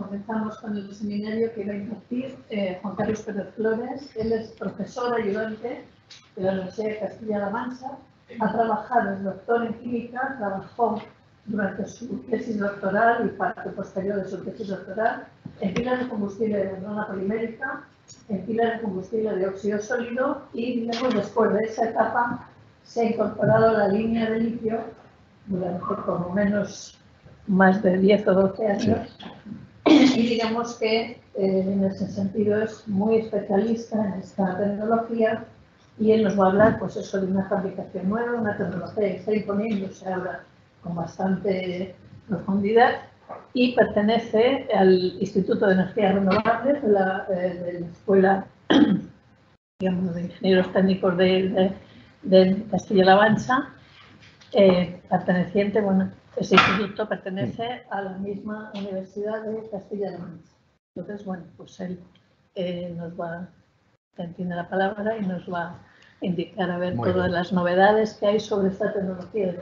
comenzamos con el seminario que va a impartir Juan Carlos Pérez Flores. Él es profesor ayudante de la Universidad de Castilla-La Mancha. Ha trabajado, es doctor en química, trabajó durante su tesis doctoral y parte posterior de su tesis doctoral en pilas de combustible de membrana polimérica, en pilas de combustible de óxido sólido y, digamos, después de esa etapa se ha incorporado a la línea de litio durante por lo menos más de 10 o 12 años. Y digamos que en ese sentido es muy especialista en esta tecnología y él nos va a hablar pues eso de una fabricación nueva, una tecnología que está imponiéndose ahora con bastante profundidad y pertenece al Instituto de Energías Renovables de la Escuela, digamos, de Ingenieros Técnicos de Castilla-La Mancha, perteneciente, bueno, ese instituto pertenece a la misma Universidad de Castilla-La Mancha. Entonces, bueno, pues él tiene la palabra y nos va a indicar a ver todas las novedades que hay sobre esta tecnología.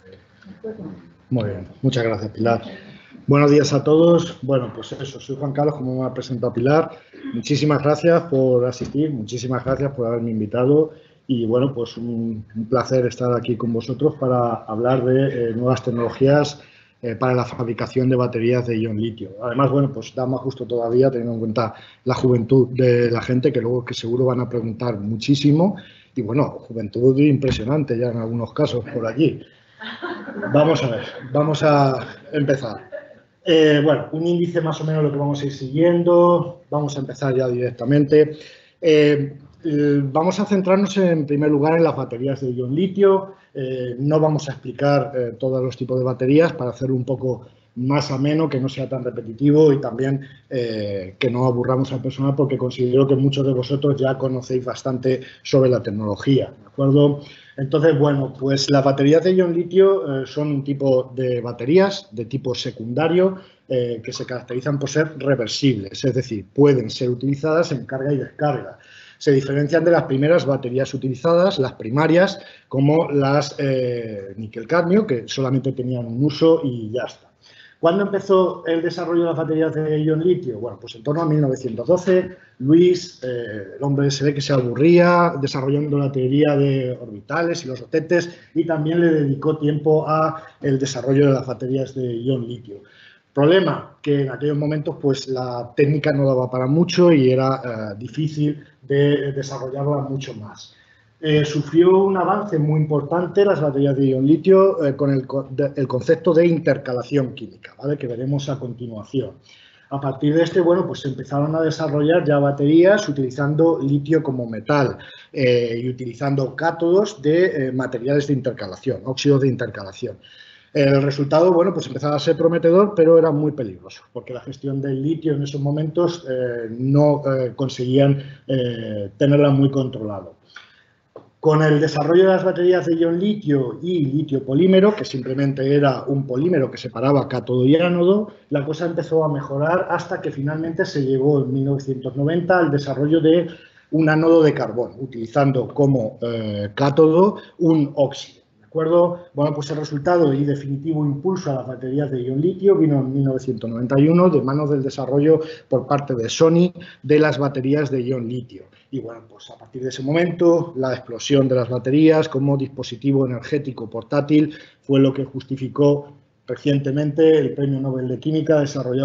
Muy bien, muchas gracias, Pilar. Buenos días a todos. Bueno, pues eso, soy Juan Carlos, como me ha presentado Pilar. Muchísimas gracias por asistir, muchísimas gracias por haberme invitado. Y bueno, pues un placer estar aquí con vosotros para hablar de nuevas tecnologías para la fabricación de baterías de ion litio. Además, bueno, pues da más justo todavía teniendo en cuenta la juventud de la gente, que luego que seguro van a preguntar muchísimo. Y bueno, juventud impresionante ya en algunos casos por allí. Vamos a ver, vamos a empezar. Bueno, un índice más o menos lo que vamos a ir siguiendo. Vamos a empezar ya directamente. Vamos a centrarnos en primer lugar en las baterías de ion litio. No vamos a explicar todos los tipos de baterías para hacerlo un poco más ameno, que no sea tan repetitivo y también que no aburramos al personal, porque considero que muchos de vosotros ya conocéis bastante sobre la tecnología, ¿de acuerdo? Entonces, bueno, pues las baterías de ion litio son un tipo de baterías de tipo secundario que se caracterizan por ser reversibles, es decir, pueden ser utilizadas en carga y descarga. Se diferencian de las primeras baterías utilizadas, las primarias, como las níquel-cadmio, que solamente tenían un uso y ya está. ¿Cuándo empezó el desarrollo de las baterías de ion litio? Bueno, pues en torno a 1912, Luis, el hombre se ve que se aburría desarrollando la teoría de orbitales y los otetes y también le dedicó tiempo a el desarrollo de las baterías de ion litio. Problema, que en aquellos momentos pues la técnica no daba para mucho y era difícil de desarrollarla mucho más. Sufrió un avance muy importante las baterías de ion litio con el concepto de intercalación química, ¿vale? Que veremos a continuación. A partir de bueno, pues se empezaron a desarrollar ya baterías utilizando litio como metal y utilizando cátodos de materiales de intercalación, óxidos de intercalación. El resultado, bueno, pues empezaba a ser prometedor, pero era muy peligroso, porque la gestión del litio en esos momentos no conseguían tenerla muy controlado. Con el desarrollo de las baterías de ion litio y litio polímero, que simplemente era un polímero que separaba cátodo y ánodo, la cosa empezó a mejorar hasta que finalmente se llegó en 1990 al desarrollo de un ánodo de carbón, utilizando como cátodo un óxido. ¿De acuerdo? Bueno, pues el resultado y definitivo impulso a las baterías de ion litio vino en 1991 de manos del desarrollo por parte de Sony de las baterías de ion litio. Y bueno, pues a partir de ese momento la explosión de las baterías como dispositivo energético portátil fue lo que justificó recientemente el Premio Nobel de Química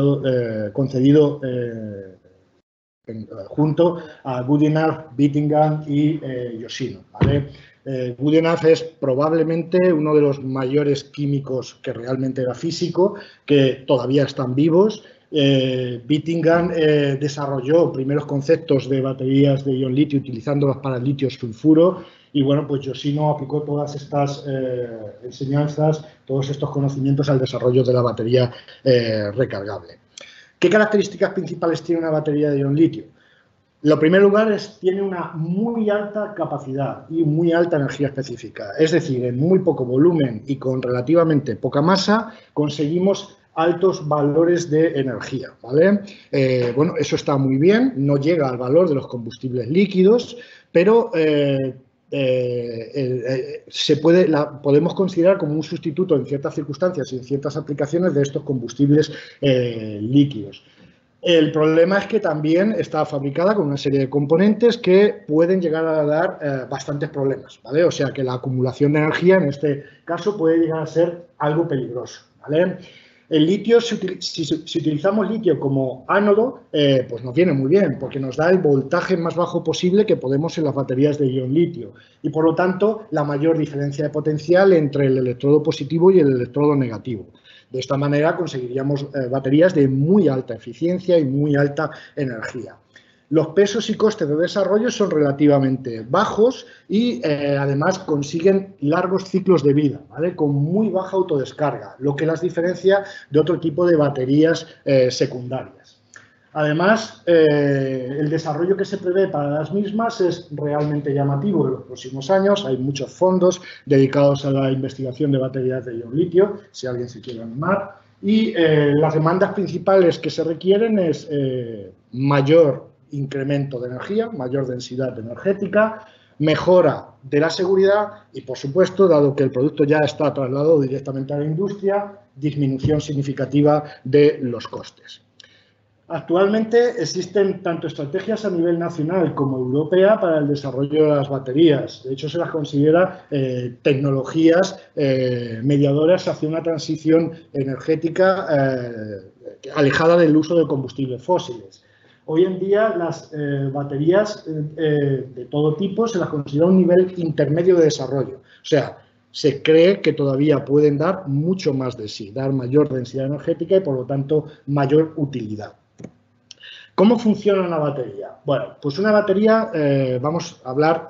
concedido junto a Goodenough, Bittingham y Yoshino, ¿vale? Goodenough es probablemente uno de los mayores químicos que realmente era físico, que todavía están vivos. Bittingham desarrolló primeros conceptos de baterías de ion litio utilizándolas para el litio sulfuro y bueno, pues Yoshino aplicó todas estas enseñanzas, todos estos conocimientos al desarrollo de la batería recargable. ¿Qué características principales tiene una batería de ion litio? Lo primer lugar es tiene una muy alta capacidad y muy alta energía específica. Es decir, en muy poco volumen y con relativamente poca masa conseguimos altos valores de energía, ¿vale? Bueno, eso está muy bien, no llega al valor de los combustibles líquidos, pero podemos considerar como un sustituto en ciertas circunstancias y en ciertas aplicaciones de estos combustibles líquidos. El problema es que también está fabricada con una serie de componentes que pueden llegar a dar bastantes problemas, ¿vale? O sea que la acumulación de energía en este caso puede llegar a ser algo peligroso, ¿vale? El litio, si utilizamos litio como ánodo, pues nos viene muy bien, porque nos da el voltaje más bajo posible que podemos en las baterías de ion litio y, por lo tanto, la mayor diferencia de potencial entre el electrodo positivo y el electrodo negativo. De esta manera conseguiríamos baterías de muy alta eficiencia y muy alta energía. Los pesos y costes de desarrollo son relativamente bajos y además consiguen largos ciclos de vida, ¿vale? Con muy baja autodescarga, lo que las diferencia de otro tipo de baterías secundarias. Además, el desarrollo que se prevé para las mismas es realmente llamativo en los próximos años. Hay muchos fondos dedicados a la investigación de baterías de ion litio, si alguien se quiere animar. Y las demandas principales que se requieren es mayor incremento de energía, mayor densidad energética, mejora de la seguridad y, por supuesto, dado que el producto ya está trasladado directamente a la industria, disminución significativa de los costes. Actualmente existen tanto estrategias a nivel nacional como europea para el desarrollo de las baterías. De hecho, se las considera tecnologías mediadoras hacia una transición energética alejada del uso de combustibles fósiles. Hoy en día las baterías de todo tipo se las considera un nivel intermedio de desarrollo. O sea, se cree que todavía pueden dar mucho más de sí, dar mayor densidad energética y, por lo tanto, mayor utilidad. ¿Cómo funciona una batería? Bueno, pues una batería, vamos a hablar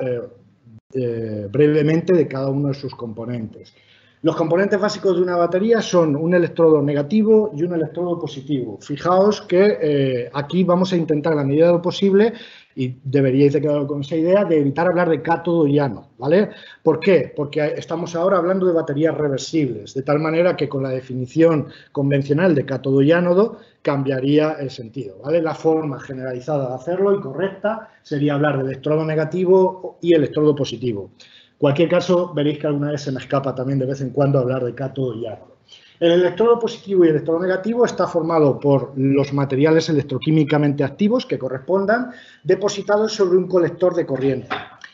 brevemente de cada uno de sus componentes. Los componentes básicos de una batería son un electrodo negativo y un electrodo positivo. Fijaos que aquí vamos a intentar, a la medida de lo posible, y deberíais de quedar con esa idea, de evitar hablar de cátodo y ánodo, ¿vale? ¿Por qué? Porque estamos ahora hablando de baterías reversibles, de tal manera que con la definición convencional de cátodo y ánodo cambiaría el sentido, ¿vale? La forma generalizada de hacerlo y correcta sería hablar de electrodo negativo y electrodo positivo. En cualquier caso, veréis que alguna vez se me escapa también de vez en cuando hablar de cátodo y ánodo. El electrodo positivo y el electrodo negativo está formado por los materiales electroquímicamente activos que correspondan, depositados sobre un colector de corriente.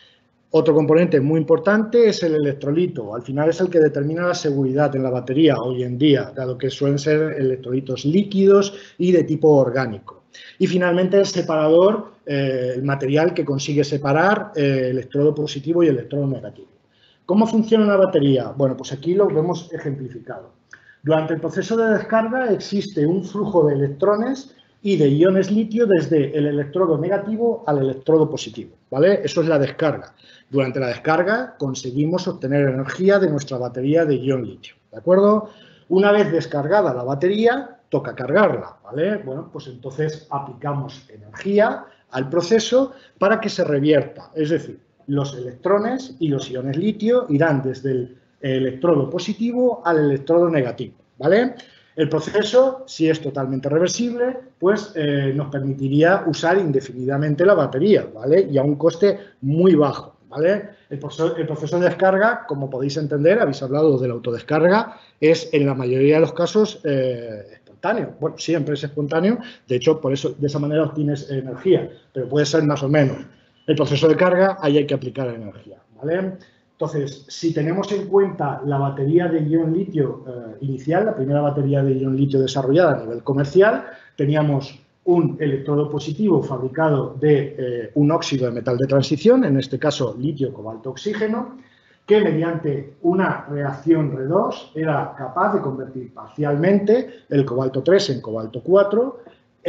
Otro componente muy importante es el electrolito. Al final es el que determina la seguridad en la batería hoy en día, dado que suelen ser electrolitos líquidos y de tipo orgánico. Y finalmente el separador, el material que consigue separar el electrodo positivo y el electrodo negativo. ¿Cómo funciona una batería? Bueno, pues aquí lo vemos ejemplificado. Durante el proceso de descarga existe un flujo de electrones y de iones litio desde el electrodo negativo al electrodo positivo, ¿vale? Eso es la descarga. Durante la descarga conseguimos obtener energía de nuestra batería de ion litio, ¿de acuerdo? Una vez descargada la batería, toca cargarla, ¿vale? Bueno, pues entonces aplicamos energía al proceso para que se revierta, es decir, los electrones y los iones litio irán desde el electrodo positivo al electrodo negativo, ¿vale? El proceso, si es totalmente reversible, pues nos permitiría usar indefinidamente la batería, ¿vale? Y a un coste muy bajo, ¿vale? El proceso de descarga, como podéis entender, habéis hablado de la autodescarga, es en la mayoría de los casos espontáneo. Bueno, siempre es espontáneo, de hecho, por eso, de esa manera obtienes energía, pero puede ser más o menos. El proceso de carga, ahí hay que aplicar energía, ¿vale? Entonces, si tenemos en cuenta la batería de ion litio inicial, la primera batería de ion litio desarrollada a nivel comercial, teníamos un electrodo positivo fabricado de un óxido de metal de transición, en este caso litio, cobalto, oxígeno, que mediante una reacción redox era capaz de convertir parcialmente el cobalto 3 en cobalto 4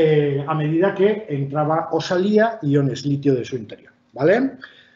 a medida que entraba o salía iones litio de su interior, ¿vale?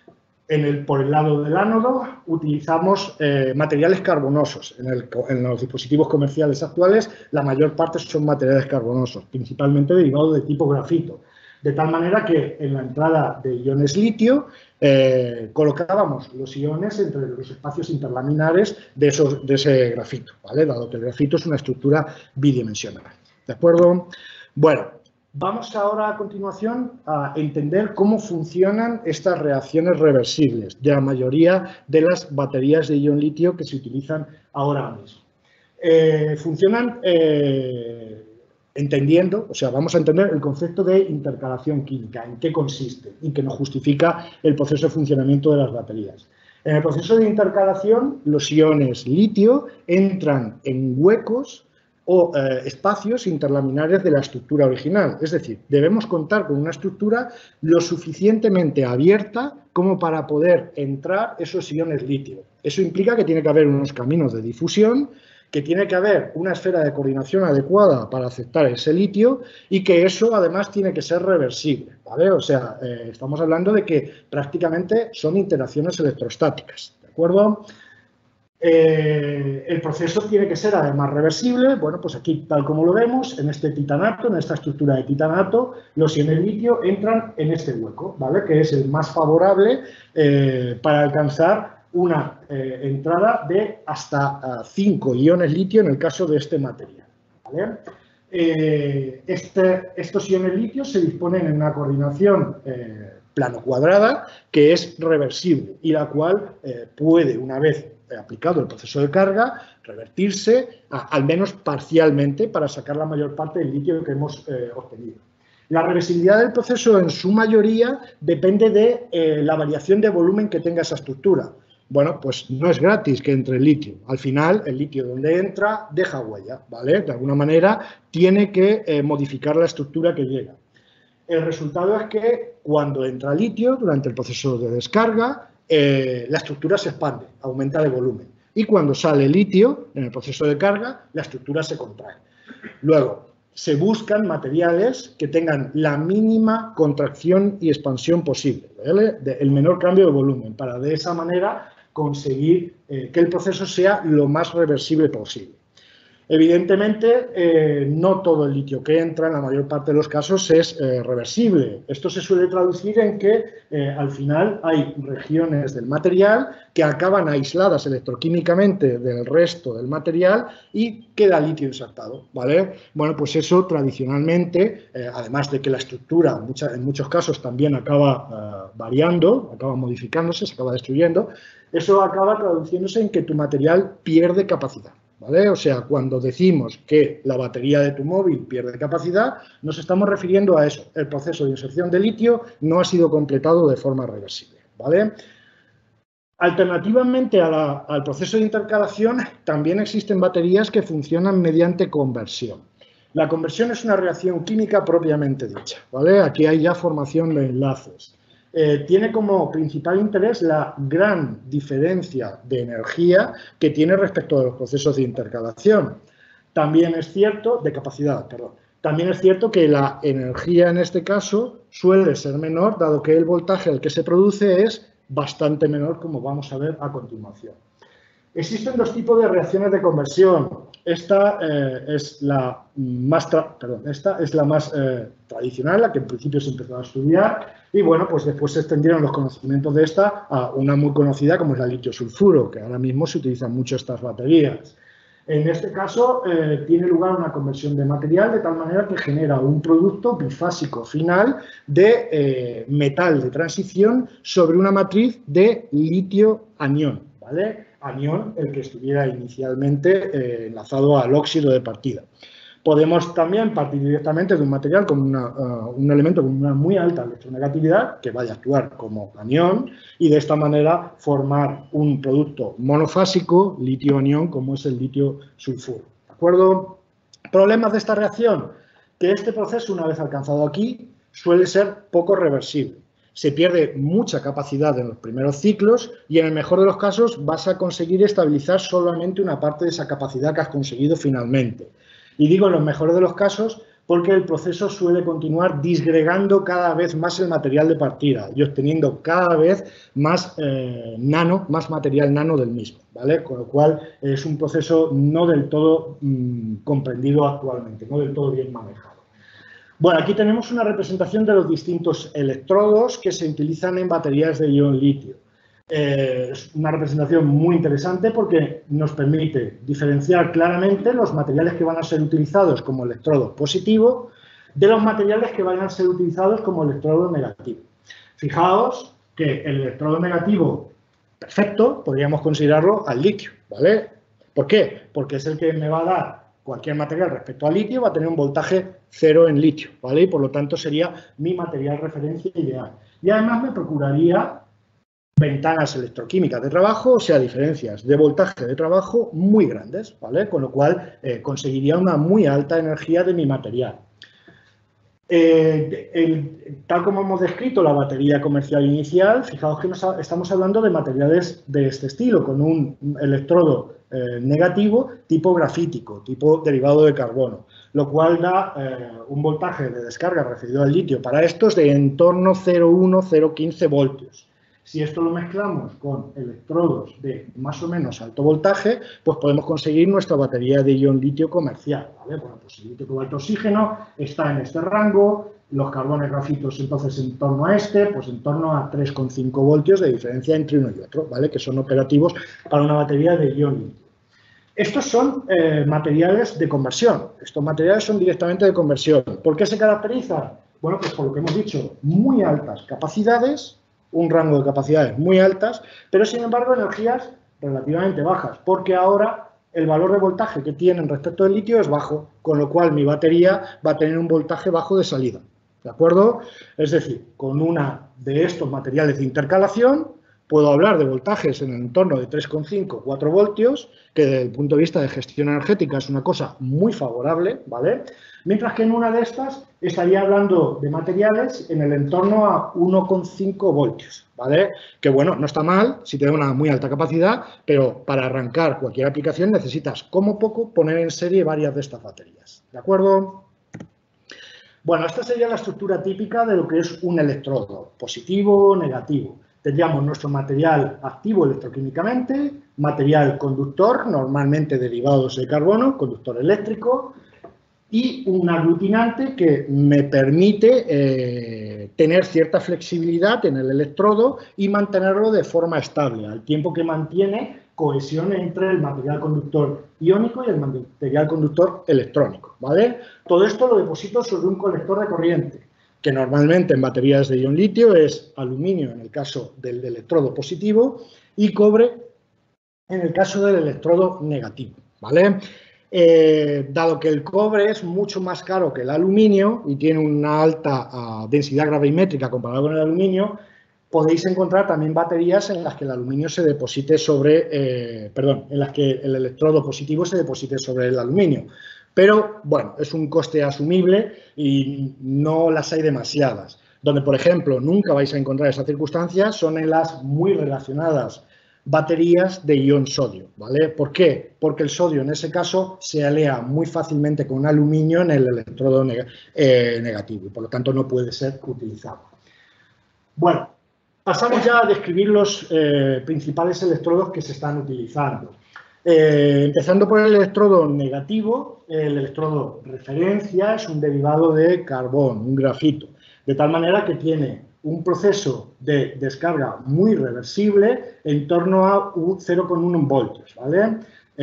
Por el lado del ánodo utilizamos materiales carbonosos. En los dispositivos comerciales actuales la mayor parte son materiales carbonosos, principalmente derivados de tipo grafito. De tal manera que en la entrada de iones litio colocábamos los iones entre los espacios interlaminares de ese grafito, ¿vale? Dado que el grafito es una estructura bidimensional. ¿De acuerdo? Bueno. Vamos ahora a continuación a entender cómo funcionan estas reacciones reversibles de la mayoría de las baterías de ion litio que se utilizan ahora mismo. Funcionan entendiendo, o sea, vamos a entender el concepto de intercalación química, en qué consiste y que nos justifica el proceso de funcionamiento de las baterías. En el proceso de intercalación, los iones litio entran en huecos o espacios interlaminares de la estructura original. Es decir, debemos contar con una estructura lo suficientemente abierta como para poder entrar esos iones litio. Eso implica que tiene que haber unos caminos de difusión, que tiene que haber una esfera de coordinación adecuada para aceptar ese litio y que eso además tiene que ser reversible, ¿vale? O sea, estamos hablando de que prácticamente son interacciones electrostáticas, ¿de acuerdo? El proceso tiene que ser además reversible. Bueno, pues aquí, tal como lo vemos, en este titanato, en esta estructura de titanato, los iones litio entran en este hueco, ¿vale? Que es el más favorable para alcanzar una entrada de hasta 5 iones litio en el caso de este material, ¿vale? Estos iones litio se disponen en una coordinación plano-cuadrada que es reversible y la cual puede, una vez aplicado el proceso de carga, revertirse al menos parcialmente para sacar la mayor parte del litio que hemos obtenido. La reversibilidad del proceso en su mayoría depende de la variación de volumen que tenga esa estructura. Bueno, pues no es gratis que entre el litio. Al final, el litio donde entra deja huella, ¿vale? De alguna manera tiene que modificar la estructura que llega. El resultado es que cuando entra litio, durante el proceso de descarga, la estructura se expande, aumenta de volumen. Y cuando sale litio, en el proceso de carga, la estructura se contrae. Luego, se buscan materiales que tengan la mínima contracción y expansión posible, ¿vale? El menor cambio de volumen, para de esa manera conseguir que el proceso sea lo más reversible posible. Evidentemente, no todo el litio que entra, en la mayor parte de los casos, es reversible. Esto se suele traducir en que, al final, hay regiones del material que acaban aisladas electroquímicamente del resto del material y queda litio insertado, ¿vale? Bueno, pues eso, tradicionalmente, además de que la estructura, en muchos casos, también acaba variando, acaba modificándose, se acaba destruyendo, eso acaba traduciéndose en que tu material pierde capacidad, ¿vale? O sea, cuando decimos que la batería de tu móvil pierde capacidad, nos estamos refiriendo a eso. El proceso de inserción de litio no ha sido completado de forma reversible, ¿vale? Alternativamente al proceso de intercalación, también existen baterías que funcionan mediante conversión. La conversión es una reacción química propiamente dicha, ¿vale? Aquí hay ya formación de enlaces. Tiene como principal interés la gran diferencia de energía que tiene respecto a los procesos de intercalación. También es cierto, de capacidad, perdón. También es cierto que la energía en este caso suele ser menor, dado que el voltaje al que se produce es bastante menor, como vamos a ver a continuación. Existen dos tipos de reacciones de conversión. Esta es la más tradicional, la que en principio se empezó a estudiar, y bueno, pues después se extendieron los conocimientos de esta a una muy conocida como es la litio-sulfuro, que ahora mismo se utilizan mucho estas baterías. En este caso, tiene lugar una conversión de material de tal manera que genera un producto bifásico final de metal de transición sobre una matriz de litio-anión, ¿vale? Anión, el que estuviera inicialmente enlazado al óxido de partida. Podemos también partir directamente de un material con un elemento con una muy alta electronegatividad que vaya a actuar como anión y de esta manera formar un producto monofásico, litio-anión, como es el litio-sulfuro. ¿De acuerdo? Problemas de esta reacción, que este proceso, una vez alcanzado aquí, suele ser poco reversible. Se pierde mucha capacidad en los primeros ciclos y en el mejor de los casos vas a conseguir estabilizar solamente una parte de esa capacidad que has conseguido finalmente. Y digo en los mejores de los casos porque el proceso suele continuar disgregando cada vez más el material de partida y obteniendo cada vez más más material nano del mismo, ¿vale? Con lo cual es un proceso no del todo comprendido actualmente, no del todo bien manejado. Bueno, aquí tenemos una representación de los distintos electrodos que se utilizan en baterías de ion litio. Es una representación muy interesante porque nos permite diferenciar claramente los materiales que van a ser utilizados como electrodo positivo de los materiales que van a ser utilizados como electrodo negativo. Fijaos que el electrodo negativo perfecto podríamos considerarlo al litio, ¿vale? ¿Por qué? Porque es el que me va a dar cualquier material respecto al litio va a tener un voltaje 0 en litio, ¿vale? Y por lo tanto sería mi material referencia ideal. Y además me procuraría ventanas electroquímicas de trabajo, o sea, diferencias de voltaje de trabajo muy grandes, ¿vale? Con lo cual conseguiría una muy alta energía de mi material. Tal como hemos descrito la batería comercial inicial, fijaos que estamos hablando de materiales de este estilo, con un electrodo negativo tipo grafítico, tipo derivado de carbono, lo cual da un voltaje de descarga referido al litio para estos de en torno 0,1-0,15 voltios. Si esto lo mezclamos con electrodos de más o menos alto voltaje, pues podemos conseguir nuestra batería de ion litio comercial, ¿vale? Bueno, pues el litio cobalto oxígeno está en este rango, los carbones grafitos entonces en torno a pues en torno a 3,5 voltios de diferencia entre uno y otro, ¿vale? Que son operativos para una batería de ion litio. Estos son materiales de conversión, estos materiales son directamente de conversión. ¿Por qué se caracterizan? Bueno, pues por lo que hemos dicho, muy altas capacidades, un rango de capacidades muy altas, pero sin embargo energías relativamente bajas, porque ahora el valor de voltaje que tienen respecto del litio es bajo, con lo cual mi batería va a tener un voltaje bajo de salida, ¿de acuerdo? Es decir, con una de estos materiales de intercalación puedo hablar de voltajes en el entorno de 3,5-4 voltios, que desde el punto de vista de gestión energética es una cosa muy favorable, ¿vale? Mientras que en una de estas estaría hablando de materiales en el entorno a 1,5 voltios, ¿vale? Que bueno, no está mal si tiene una muy alta capacidad, pero para arrancar cualquier aplicación necesitas, como poco, poner en serie varias de estas baterías, ¿de acuerdo? Bueno, esta sería la estructura típica de lo que es un electrodo, positivo o negativo. Tendríamos nuestro material activo electroquímicamente, material conductor, normalmente derivados de carbono, conductor eléctrico, y un aglutinante que me permite tener cierta flexibilidad en el electrodo y mantenerlo de forma estable, al tiempo que mantiene cohesión entre el material conductor iónico y el material conductor electrónico, ¿vale? Todo esto lo deposito sobre un colector de corriente, que normalmente en baterías de ion litio es aluminio en el caso del electrodo positivo y cobre en el caso del electrodo negativo, ¿vale? Dado que el cobre es mucho más caro que el aluminio y tiene una alta densidad gravimétrica comparado con el aluminio, podéis encontrar también baterías en las que el aluminio se deposite sobre, en las que el electrodo positivo se deposite sobre el aluminio. Pero, bueno, es un coste asumible y no las hay demasiadas. Donde, por ejemplo, nunca vais a encontrar esas circunstancias son en las muy relacionadas baterías de ion sodio, ¿vale? ¿Por qué? Porque el sodio en ese caso se alea muy fácilmente con aluminio en el electrodo negativo y por lo tanto no puede ser utilizado. Bueno, pasamos ya a describir los principales electrodos que se están utilizando. Empezando por el electrodo negativo, el electrodo referencia es un derivado de carbón, un grafito, de tal manera que tiene un proceso de descarga muy reversible en torno a 0,1 voltios, ¿vale?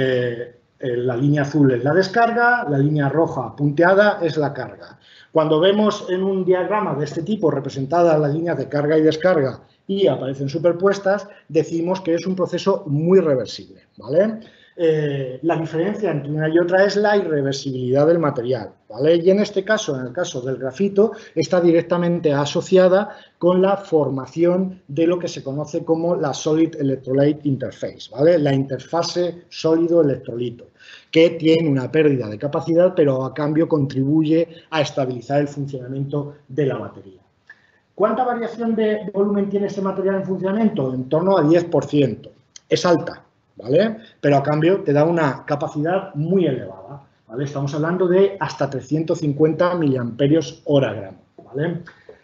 La línea azul es la descarga, la línea roja punteada es la carga. Cuando vemos en un diagrama de este tipo representadas las líneas de carga y descarga y aparecen superpuestas, decimos que es un proceso muy reversible, ¿vale? La diferencia entre una y otra es la irreversibilidad del material, ¿vale? Y en este caso, en el caso del grafito, está directamente asociada con la formación de lo que se conoce como la Solid Electrolyte Interface, ¿vale? La interfase sólido-electrolito, que tiene una pérdida de capacidad, pero a cambio contribuye a estabilizar el funcionamiento de la batería. ¿Cuánta variación de volumen tiene este material en funcionamiento? En torno a 10%. Es alta, ¿vale? Pero a cambio te da una capacidad muy elevada, ¿vale? Estamos hablando de hasta 350 mAh, ¿vale?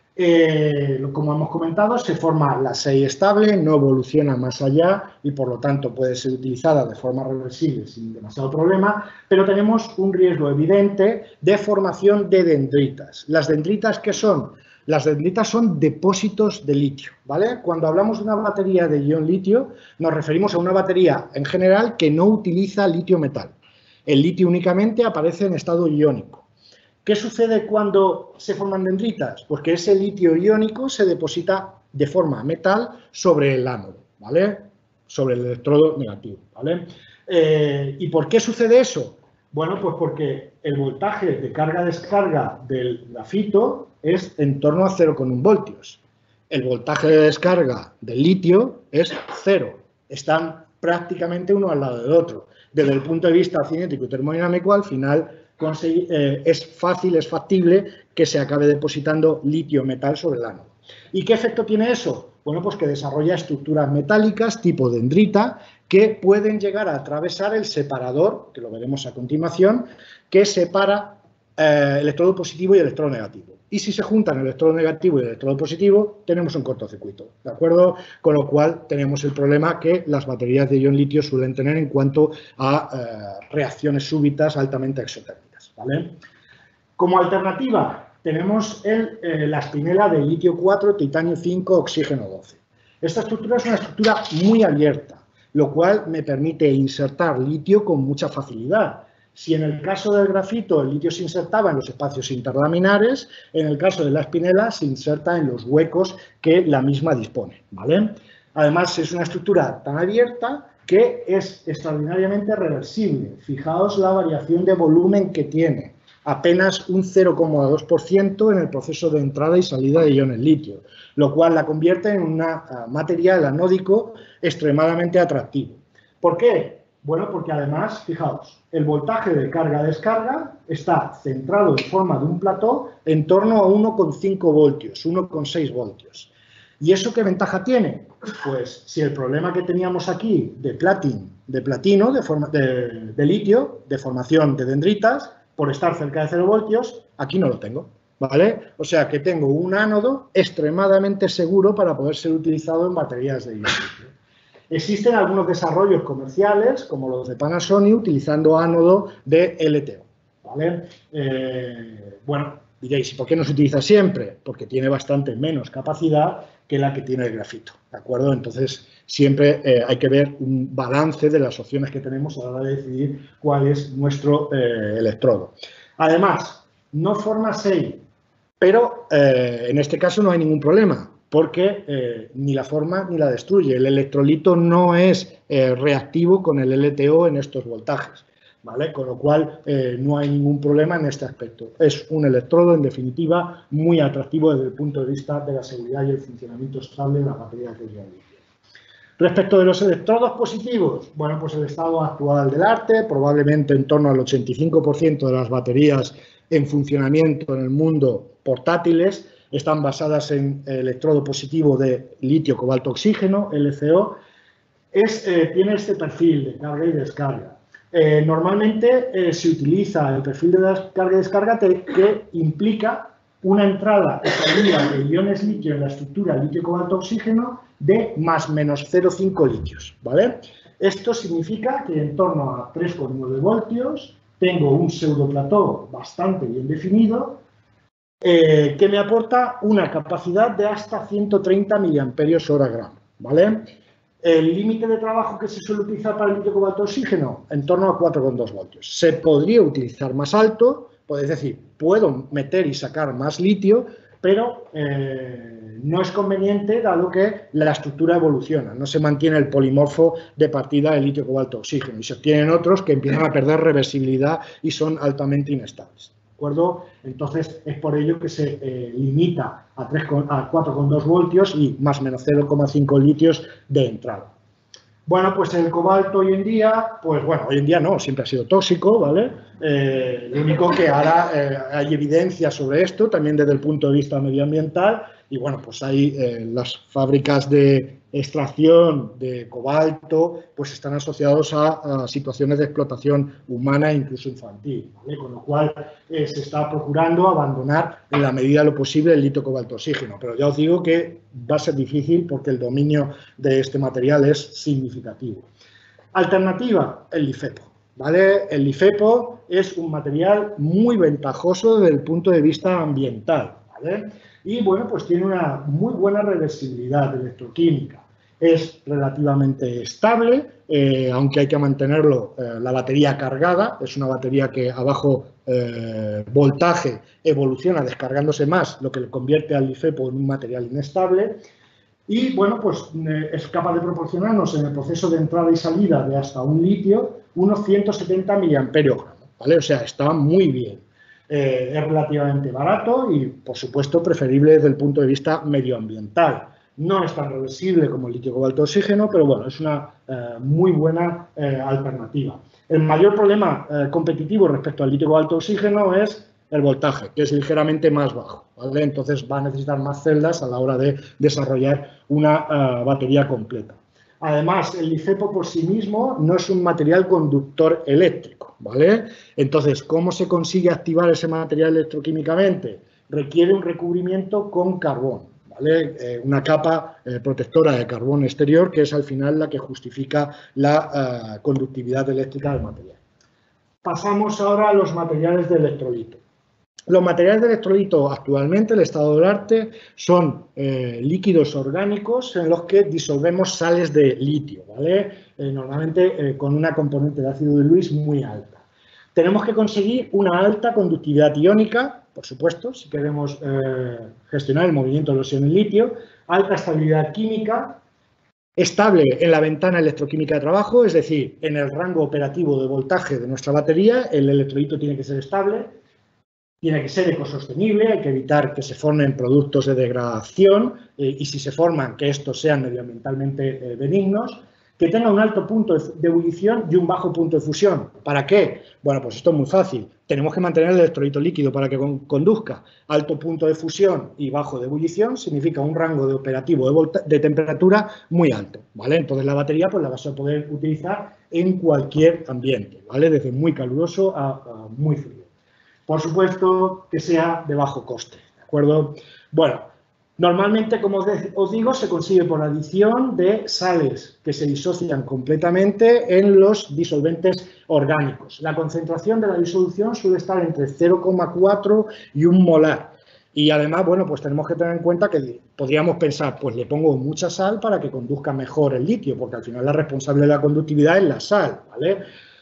Como hemos comentado, se forma la SEI estable, no evoluciona más allá y por lo tanto puede ser utilizada de forma reversible sin demasiado problema, pero tenemos un riesgo evidente de formación de dendritas. ¿Las dendritas qué son? Las dendritas son depósitos de litio, ¿vale? Cuando hablamos de una batería de ion litio, nos referimos a una batería en general que no utiliza litio metal. El litio únicamente aparece en estado iónico. ¿Qué sucede cuando se forman dendritas? Pues que ese litio iónico se deposita de forma metal sobre el ánodo, ¿vale? Sobre el electrodo negativo, ¿vale? ¿Y por qué sucede eso? Bueno, pues porque el voltaje de carga-descarga del grafito es en torno a 0,1 voltios. El voltaje de descarga del litio es 0. Están prácticamente uno al lado del otro. Desde el punto de vista cinético y termodinámico, al final es fácil, es factible que se acabe depositando litio-metal sobre el ánodo. ¿Y qué efecto tiene eso? Bueno, pues que desarrolla estructuras metálicas tipo dendrita que pueden llegar a atravesar el separador, que lo veremos a continuación, que separa electrodo positivo y electrodo negativo. Y si se juntan el electrodo negativo y el electrodo positivo, tenemos un cortocircuito, ¿de acuerdo? Con lo cual tenemos el problema que las baterías de ion litio suelen tener en cuanto a reacciones súbitas altamente exotérmicas, ¿vale? Como alternativa, tenemos la espinela de litio 4, titanio 5, oxígeno 12. Esta estructura es una estructura muy abierta, lo cual me permite insertar litio con mucha facilidad. Si en el caso del grafito el litio se insertaba en los espacios interlaminares, en el caso de la espinela se inserta en los huecos que la misma dispone, ¿vale? Además, es una estructura tan abierta que es extraordinariamente reversible. Fijaos la variación de volumen que tiene. Apenas un 0,2% en el proceso de entrada y salida de iones litio, lo cual la convierte en un material anódico extremadamente atractivo. ¿Por qué? Bueno, porque además, fijaos, el voltaje de carga-descarga está centrado en forma de un plató en torno a 1,5 voltios, 1,6 voltios. ¿Y eso qué ventaja tiene? Pues si el problema que teníamos aquí de platino, de litio, de formación de dendritas, por estar cerca de 0 voltios, aquí no lo tengo, ¿vale? O sea que tengo un ánodo extremadamente seguro para poder ser utilizado en baterías de ion litio. Existen algunos desarrollos comerciales, como los de Panasonic, utilizando ánodo de LTO, ¿vale? Bueno, diréis, ¿y por qué no se utiliza siempre? Porque tiene bastante menos capacidad que la que tiene el grafito, ¿de acuerdo? Entonces, siempre hay que ver un balance de las opciones que tenemos a la hora de decidir cuál es nuestro electrodo. Además, no forma SEI, pero en este caso no hay ningún problema, porque ni la forma ni la destruye. El electrolito no es reactivo con el LTO en estos voltajes, ¿vale? Con lo cual no hay ningún problema en este aspecto. Es un electrodo, en definitiva, muy atractivo desde el punto de vista de la seguridad y el funcionamiento estable de las baterías de ion litio. Respecto de los electrodos positivos, bueno, pues el estado actual del arte, probablemente en torno al 85% de las baterías en funcionamiento en el mundo portátiles están basadas en electrodo positivo de litio, cobalto, oxígeno, LCO. Tiene este perfil de carga y descarga. Normalmente se utiliza el perfil de carga y descarga que implica una entrada y salida de iones litio en la estructura litio, cobalto, oxígeno de más menos 0,5 litios, ¿vale? Esto significa que en torno a 3,9 voltios tengo un pseudoplató bastante bien definido que me aporta una capacidad de hasta 130 mAh, ¿vale? El límite de trabajo que se suele utilizar para el litio, cobalto, oxígeno, en torno a 4,2 voltios. Se podría utilizar más alto, es decir, puedo meter y sacar más litio, pero no es conveniente dado que la estructura evoluciona, no se mantiene el polimorfo de partida de litio, cobalto, oxígeno y se obtienen otros que empiezan a perder reversibilidad y son altamente inestables. ¿De acuerdo? Entonces, es por ello que se limita a 4,2 voltios y más o menos 0,5 litios de entrada. Bueno, pues el cobalto hoy en día, pues bueno, hoy en día no, siempre ha sido tóxico, ¿vale? Lo único que ahora hay evidencia sobre esto, también desde el punto de vista medioambiental, y bueno, pues hay las fábricas de extracción de cobalto, pues están asociados a situaciones de explotación humana e incluso infantil, ¿vale? Con lo cual se está procurando abandonar en la medida de lo posible el litio, cobalto, oxígeno, pero ya os digo que va a ser difícil porque el dominio de este material es significativo. Alternativa, el LiFePO, ¿vale? El LiFePO es un material muy ventajoso desde el punto de vista ambiental, ¿vale? Y bueno, pues tiene una muy buena reversibilidad electroquímica. Es relativamente estable, aunque hay que mantenerlo la batería cargada. Es una batería que a bajo voltaje evoluciona descargándose más, lo que le convierte al LiFePO en un material inestable. Y bueno, pues es capaz de proporcionarnos en el proceso de entrada y salida de hasta un litio unos 170 mAh. ¿vale? O sea, está muy bien. Es relativamente barato y, por supuesto, preferible desde el punto de vista medioambiental. No es tan reversible como el litio cobalto oxígeno, pero bueno, es una muy buena alternativa. El mayor problema competitivo respecto al litio cobalto oxígeno es el voltaje, que es ligeramente más bajo, ¿vale? Entonces va a necesitar más celdas a la hora de desarrollar una batería completa. Además, el LiFePO por sí mismo no es un material conductor eléctrico, ¿vale? Entonces, ¿cómo se consigue activar ese material electroquímicamente? Requiere un recubrimiento con carbón, ¿vale? Una capa protectora de carbón exterior, que es al final la que justifica la conductividad eléctrica del material. Pasamos ahora a los materiales de electrolito. Los materiales de electrolito actualmente, el estado del arte, son líquidos orgánicos en los que disolvemos sales de litio, ¿vale? Normalmente con una componente de ácido de Lewis muy alta. Tenemos que conseguir una alta conductividad iónica, por supuesto, si queremos gestionar el movimiento de los iones litio, alta estabilidad química, estable en la ventana electroquímica de trabajo, es decir, en el rango operativo de voltaje de nuestra batería, el electrolito tiene que ser estable. Tiene que ser ecosostenible, hay que evitar que se formen productos de degradación y si se forman, que estos sean medioambientalmente benignos, que tenga un alto punto de ebullición y un bajo punto de fusión. ¿Para qué? Bueno, pues esto es muy fácil. Tenemos que mantener el electrolito líquido para que conduzca. Alto punto de fusión y bajo de ebullición significa un rango de operativo de temperatura muy alto, ¿vale? Entonces la batería pues la vas a poder utilizar en cualquier ambiente, ¿vale? Desde muy caluroso a muy frío. Por supuesto, que sea de bajo coste, ¿de acuerdo? Bueno, normalmente, como os digo, se consigue por adición de sales que se disocian completamente en los disolventes orgánicos. La concentración de la disolución suele estar entre 0,4 y 1 molar. Y además, bueno, pues tenemos que tener en cuenta que podríamos pensar, pues le pongo mucha sal para que conduzca mejor el litio, porque al final la responsable de la conductividad es la sal, ¿vale?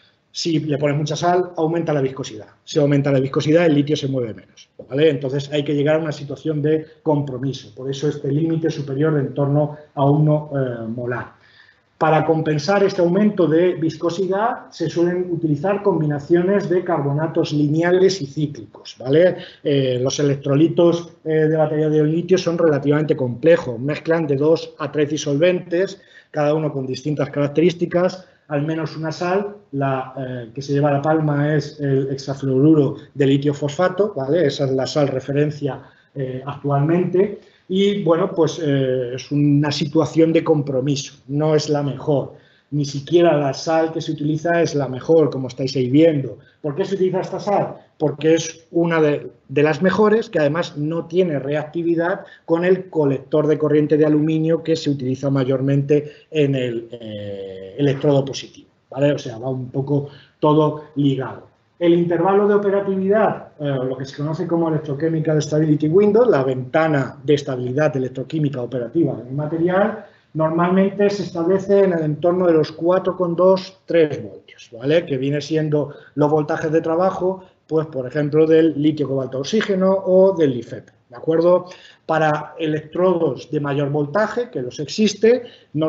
Si le pones mucha sal, aumenta la viscosidad. Si aumenta la viscosidad, el litio se mueve menos, ¿vale? Entonces hay que llegar a una situación de compromiso. Por eso este límite superior de en torno a 1 molar. Para compensar este aumento de viscosidad, se suelen utilizar combinaciones de carbonatos lineales y cíclicos, ¿vale? Los electrolitos de batería de litio son relativamente complejos. Mezclan de 2 a 3 disolventes, cada uno con distintas características. Al menos una sal, la que se lleva la palma es el hexafluoruro de litio fosfato, ¿vale? Esa es la sal referencia actualmente y, bueno, pues es una situación de compromiso, no es la mejor. Ni siquiera la sal que se utiliza es la mejor, como estáis ahí viendo. ¿Por qué se utiliza esta sal? Porque es una de las mejores, que además no tiene reactividad con el colector de corriente de aluminio que se utiliza mayormente en el electrodo positivo, ¿vale? O sea, va un poco todo ligado. El intervalo de operatividad, lo que se conoce como Electrochemical Stability Window, la ventana de estabilidad electroquímica operativa del material, normalmente se establece en el entorno de los 4,2-3 voltios, ¿vale? Que viene siendo los voltajes de trabajo, pues, por ejemplo, del litio cobalto oxígeno o del LiFePO, ¿de acuerdo? Para electrodos de mayor voltaje, que existen,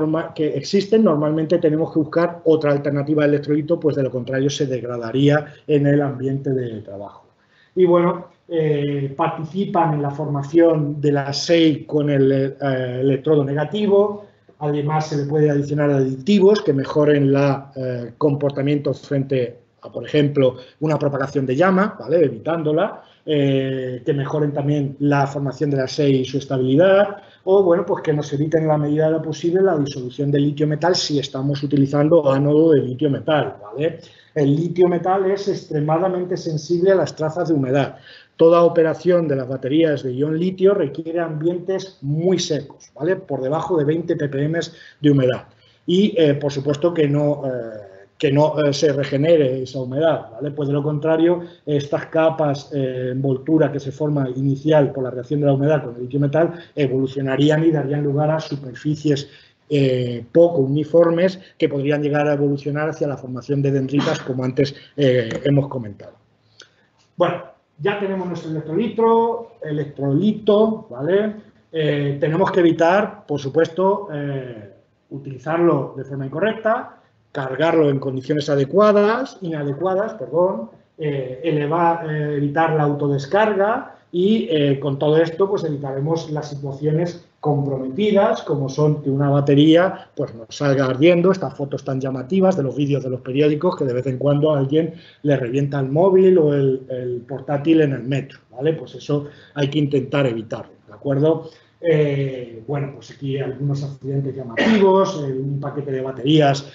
normalmente tenemos que buscar otra alternativa de electrolito, pues de lo contrario se degradaría en el ambiente de trabajo. Y bueno, participan en la formación de la SEI con el electrodo negativo. Además, se le puede adicionar aditivos que mejoren el comportamiento frente a, por ejemplo, una propagación de llama, ¿vale? Evitándola, que mejoren también la formación de la SEI y su estabilidad, o, bueno, pues que nos eviten en la medida de lo posible la disolución del litio metal si estamos utilizando ánodo de litio metal, ¿vale? El litio metal es extremadamente sensible a las trazas de humedad. Toda operación de las baterías de ion litio requiere ambientes muy secos, ¿vale? Por debajo de 20 ppm de humedad. Y, por supuesto, que no se regenere esa humedad, ¿vale? Pues de lo contrario, estas capas envoltura que se forma inicial por la reacción de la humedad con el litio metal evolucionarían y darían lugar a superficies poco uniformes que podrían llegar a evolucionar hacia la formación de dendritas, como antes hemos comentado. Bueno, ya tenemos nuestro electrolito, ¿vale? Tenemos que evitar, por supuesto, utilizarlo de forma incorrecta, cargarlo en condiciones inadecuadas, evitar la autodescarga y con todo esto pues evitaremos las situaciones comprometidas, como son que una batería pues nos salga ardiendo, estas fotos tan llamativas de los vídeos de los periódicos que de vez en cuando a alguien le revienta el móvil o el portátil en el metro, ¿vale? Pues eso hay que intentar evitarlo, ¿de acuerdo? Bueno, pues aquí hay algunos accidentes llamativos, un paquete de baterías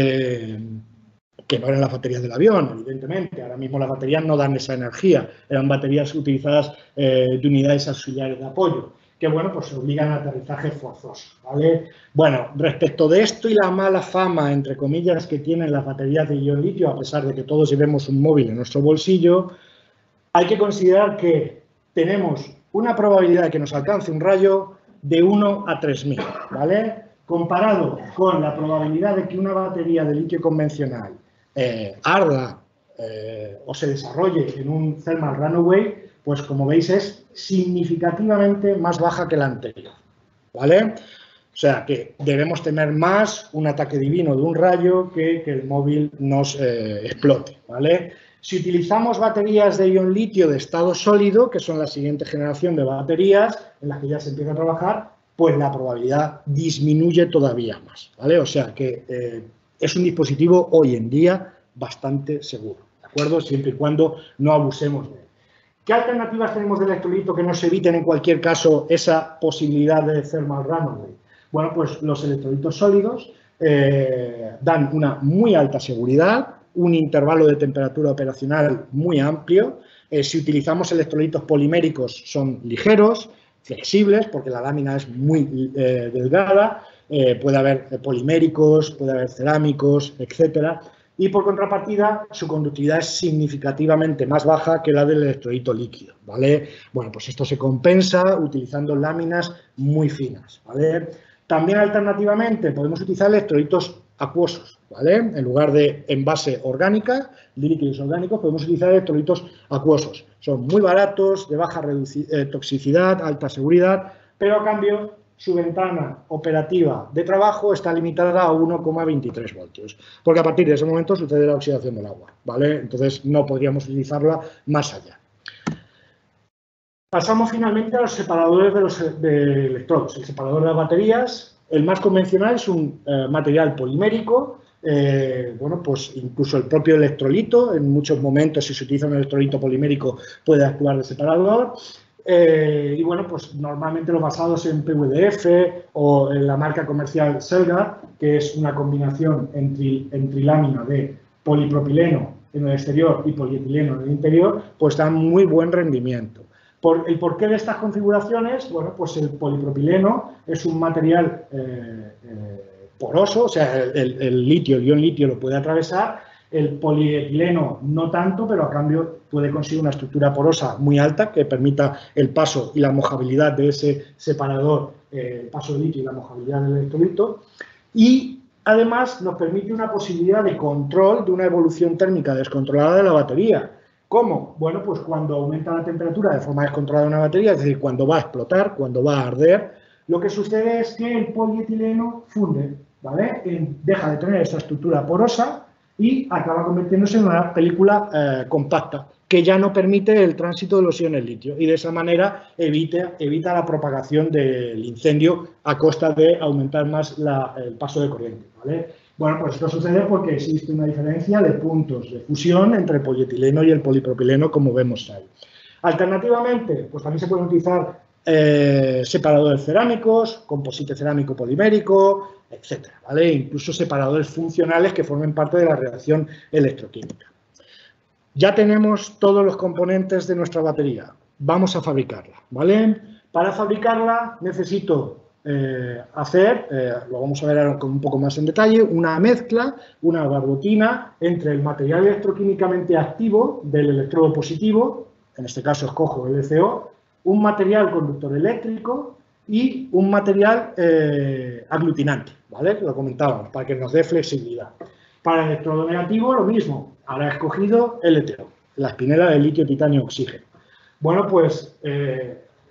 que no eran las baterías del avión, evidentemente. Ahora mismo las baterías no dan esa energía, eran baterías utilizadas de unidades auxiliares de apoyo, que, bueno, pues se obligan a aterrizajes forzosos, ¿vale? Bueno, respecto de esto y la mala fama, entre comillas, que tienen las baterías de ion litio, a pesar de que todos llevemos un móvil en nuestro bolsillo, hay que considerar que tenemos una probabilidad de que nos alcance un rayo de 1 a 3000, ¿vale? Comparado con la probabilidad de que una batería de litio convencional arda o se desarrolle en un thermal runaway, pues como veis es significativamente más baja que la anterior, ¿vale? O sea que debemos temer más un ataque divino de un rayo que el móvil nos explote, ¿vale? Si utilizamos baterías de ion litio de estado sólido, que son la siguiente generación de baterías en las que ya se empieza a trabajar, pues la probabilidad disminuye todavía más, ¿vale? O sea que es un dispositivo hoy en día bastante seguro, ¿de acuerdo? Siempre y cuando no abusemos de él. ¿Qué alternativas tenemos de electrolito que nos eviten en cualquier caso esa posibilidad de thermal runaway? Bueno, pues los electrolitos sólidos dan una muy alta seguridad, un intervalo de temperatura operacional muy amplio. Si utilizamos electrolitos poliméricos son ligeros, flexibles, porque la lámina es muy delgada, puede haber poliméricos, puede haber cerámicos, etcétera. Y por contrapartida, su conductividad es significativamente más baja que la del electrolito líquido, ¿vale? Bueno, pues esto se compensa utilizando láminas muy finas, ¿vale? También alternativamente podemos utilizar electrolitos acuosos, ¿vale? En lugar de envase orgánica, líquidos orgánicos, podemos utilizar electrolitos acuosos. Son muy baratos, de baja toxicidad, alta seguridad, pero a cambio su ventana operativa de trabajo está limitada a 1,23 voltios, porque a partir de ese momento sucede la oxidación del agua, ¿vale? Entonces no podríamos utilizarla más allá. Pasamos finalmente a los separadores de electrodos. El separador de las baterías, el más convencional es un material polimérico. Bueno, pues incluso el propio electrolito, en muchos momentos si se utiliza un electrolito polimérico puede actuar de separador. Y bueno, pues normalmente los basados en PVDF o en la marca comercial Celgar, que es una combinación entre lámina de polipropileno en el exterior y polietileno en el interior, pues dan muy buen rendimiento. ¿El porqué de estas configuraciones? Bueno, pues el polipropileno es un material poroso, o sea, el litio, el ion litio lo puede atravesar, el polietileno no tanto, pero a cambio puede conseguir una estructura porosa muy alta que permita el paso y la mojabilidad de ese separador, el paso del litio y la mojabilidad del electrolito. Y además nos permite una posibilidad de control de una evolución térmica descontrolada de la batería. ¿Cómo? Bueno, pues cuando aumenta la temperatura de forma descontrolada de una batería, es decir, cuando va a explotar, cuando va a arder, lo que sucede es que el polietileno funde, ¿vale? Deja de tener esa estructura porosa y acaba convirtiéndose en una película compacta, que ya no permite el tránsito de los iones litio y de esa manera evita la propagación del incendio a costa de aumentar más el paso de corriente, ¿vale? Bueno, pues esto sucede porque existe una diferencia de puntos de fusión entre el polietileno y el polipropileno, como vemos ahí. Alternativamente, pues también se pueden utilizar separadores cerámicos, composite cerámico polimérico, etcétera, ¿vale? Incluso separadores funcionales que formen parte de la reacción electroquímica. Ya tenemos todos los componentes de nuestra batería. Vamos a fabricarla, ¿vale? Para fabricarla necesito lo vamos a ver ahora con un poco más en detalle, una mezcla, una barbotina entre el material electroquímicamente activo del electrodo positivo, en este caso escojo LCO, un material conductor eléctrico y un material aglutinante, ¿vale? Lo comentábamos, para que nos dé flexibilidad. Para el electrodo negativo, lo mismo. Ahora he escogido LTO, la espinela de litio, titanio, oxígeno. Bueno, pues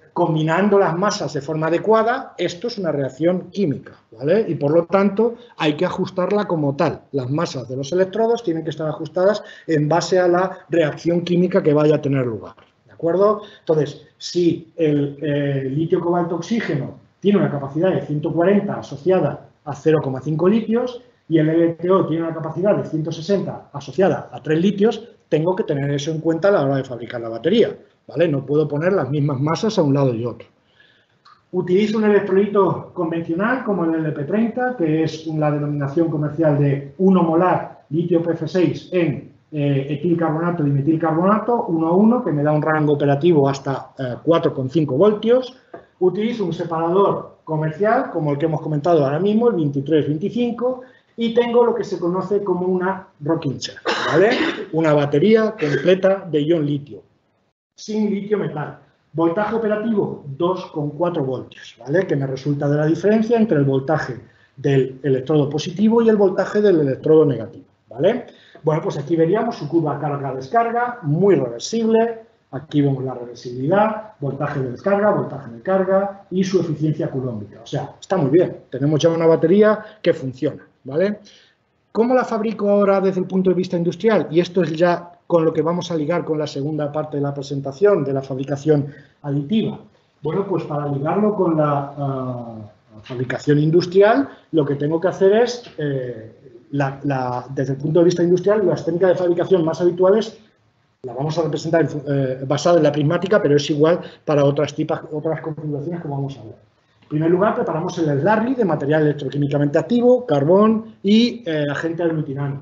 combinando las masas de forma adecuada, esto es una reacción química, ¿vale? Y por lo tanto hay que ajustarla como tal. Las masas de los electrodos tienen que estar ajustadas en base a la reacción química que vaya a tener lugar, ¿de acuerdo? Entonces, si el litio, cobalto, oxígeno tiene una capacidad de 140 asociada a 0,5 litios y el LTO tiene una capacidad de 160 asociada a 3 litios, tengo que tener eso en cuenta a la hora de fabricar la batería, ¿vale? No puedo poner las mismas masas a un lado y otro. Utilizo un electrolito convencional como el LP30, que es la denominación comercial de 1 molar litio PF6 en etilcarbonato y metilcarbonato, 1:1, que me da un rango operativo hasta 4,5 voltios. Utilizo un separador comercial, como el que hemos comentado ahora mismo, el 2325, y tengo lo que se conoce como una rocking chair, ¿vale? Una batería completa de ion litio, sin litio metal. Voltaje operativo, 2,4 voltios, ¿vale? Que me resulta de la diferencia entre el voltaje del electrodo positivo y el voltaje del electrodo negativo, ¿vale? Bueno, pues aquí veríamos su curva carga-descarga, muy reversible. Aquí vemos la reversibilidad, voltaje de descarga, voltaje de carga y su eficiencia coulombica. O sea, está muy bien. Tenemos ya una batería que funciona, ¿vale? ¿Cómo la fabrico ahora desde el punto de vista industrial? Y esto es ya con lo que vamos a ligar con la segunda parte de la presentación, de la fabricación aditiva. Bueno, pues para ligarlo con la fabricación industrial, lo que tengo que hacer es, desde el punto de vista industrial, las técnicas de fabricación más habituales la vamos a representar basada en la prismática, pero es igual para otras configuraciones que vamos a ver. En primer lugar, preparamos el slurry de material electroquímicamente activo, carbón y agente aglutinante.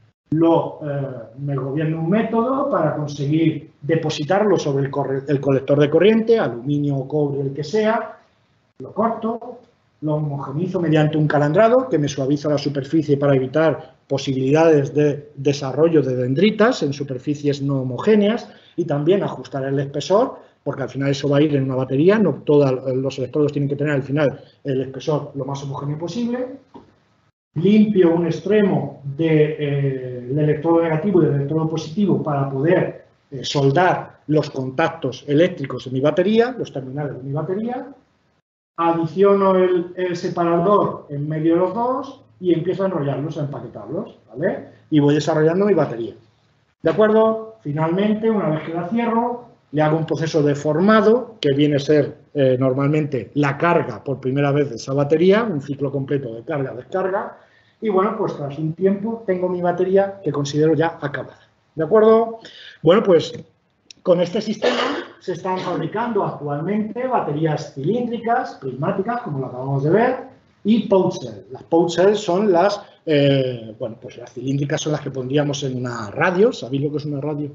Me gobierno un método para conseguir depositarlo sobre el colector de corriente, aluminio o cobre, el que sea, lo corto, lo homogenizo mediante un calandrado que me suaviza la superficie para evitar posibilidades de desarrollo de dendritas en superficies no homogéneas y también ajustar el espesor, porque al final eso va a ir en una batería, no todos los electrodos tienen que tener al final el espesor lo más homogéneo posible. Limpio un extremo del electrodo negativo y del electrodo positivo para poder soldar los contactos eléctricos en mi batería, los terminales de mi batería. Adiciono el separador en medio de los dos y empiezo a enrollarlos, a empaquetarlos, ¿vale? Y voy desarrollando mi batería. ¿De acuerdo? Finalmente, una vez que la cierro, le hago un proceso de formado, que viene a ser normalmente la carga por primera vez de esa batería, un ciclo completo de carga-descarga, y bueno, pues tras un tiempo tengo mi batería que considero ya acabada. ¿De acuerdo? Bueno, pues con este sistema se están fabricando actualmente baterías cilíndricas, prismáticas, como lo acabamos de ver, y pouch cell. Las pouch cells son las, bueno, pues las cilíndricas son las que pondríamos en una radio. ¿Sabéis lo que es una radio?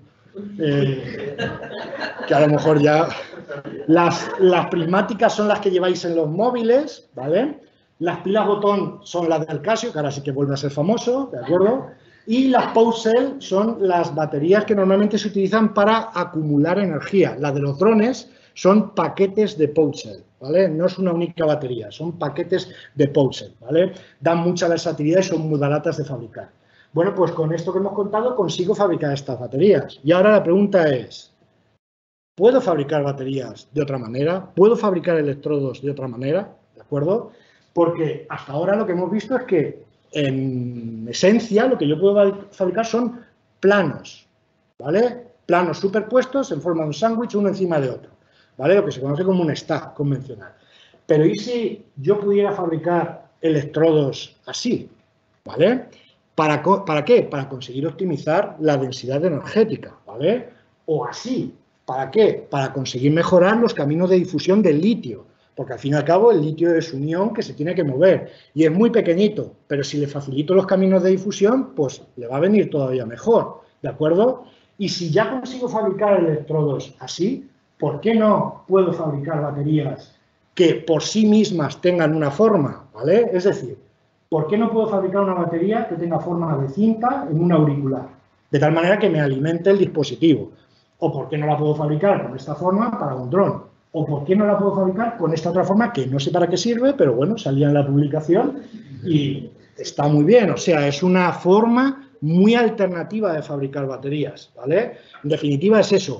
Que a lo mejor ya... Las prismáticas son las que lleváis en los móviles, ¿vale? Las pilas botón son las del Casio, que ahora sí que vuelve a ser famoso, ¿de acuerdo? Y las pouch cell son las baterías que normalmente se utilizan para acumular energía. Las de los drones son paquetes de pouch cell, ¿vale? No es una única batería, son paquetes de pouch cell, ¿vale? Dan mucha versatilidad y son muy baratas de fabricar. Bueno, pues con esto que hemos contado consigo fabricar estas baterías. Y ahora la pregunta es, ¿puedo fabricar baterías de otra manera? ¿Puedo fabricar electrodos de otra manera? ¿De acuerdo? Porque hasta ahora lo que hemos visto es que en esencia, lo que yo puedo fabricar son planos, ¿vale? Planos superpuestos en forma de un sándwich, uno encima de otro, ¿vale? Lo que se conoce como un stack convencional. Pero ¿y si yo pudiera fabricar electrodos así, ¿vale? ¿Para qué? Para conseguir optimizar la densidad energética, ¿vale? O así, ¿para qué? Para conseguir mejorar los caminos de difusión del litio. Porque al fin y al cabo el litio es un ion que se tiene que mover y es muy pequeñito, pero si le facilito los caminos de difusión, pues le va a venir todavía mejor, ¿de acuerdo? Y si ya consigo fabricar electrodos así, ¿por qué no puedo fabricar baterías que por sí mismas tengan una forma, ¿vale? Es decir, ¿por qué no puedo fabricar una batería que tenga forma de cinta en un auricular? De tal manera que me alimente el dispositivo. ¿O por qué no la puedo fabricar con esta forma para un dron? ¿O por qué no la puedo fabricar con esta otra forma que no sé para qué sirve, pero bueno, salía en la publicación y está muy bien? O sea, es una forma muy alternativa de fabricar baterías, ¿vale? En definitiva es eso,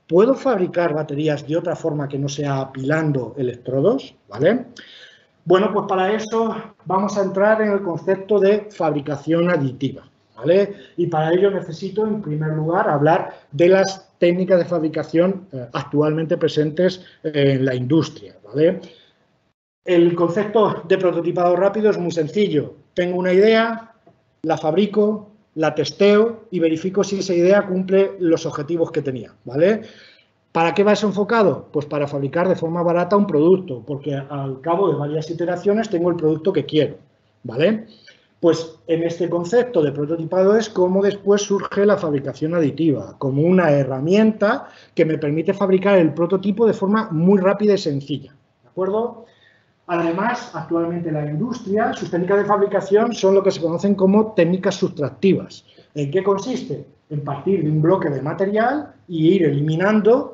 ¿Puedo fabricar baterías de otra forma que no sea apilando electrodos? ¿Vale? Bueno, pues para eso vamos a entrar en el concepto de fabricación aditiva, ¿vale? Y para ello necesito, en primer lugar, hablar de las técnicas de fabricación actualmente presentes en la industria, ¿vale? El concepto de prototipado rápido es muy sencillo. Tengo una idea, la fabrico, la testeo y verifico si esa idea cumple los objetivos que tenía, ¿vale? ¿Para qué va eso enfocado? Pues para fabricar de forma barata un producto, porque al cabo de varias iteraciones tengo el producto que quiero, ¿vale? Pues en este concepto de prototipado es como después surge la fabricación aditiva, como una herramienta que me permite fabricar el prototipo de forma muy rápida y sencilla, ¿de acuerdo? Además, actualmente en la industria, sus técnicas de fabricación son lo que se conocen como técnicas sustractivas. ¿En qué consiste? En partir de un bloque de material y ir eliminando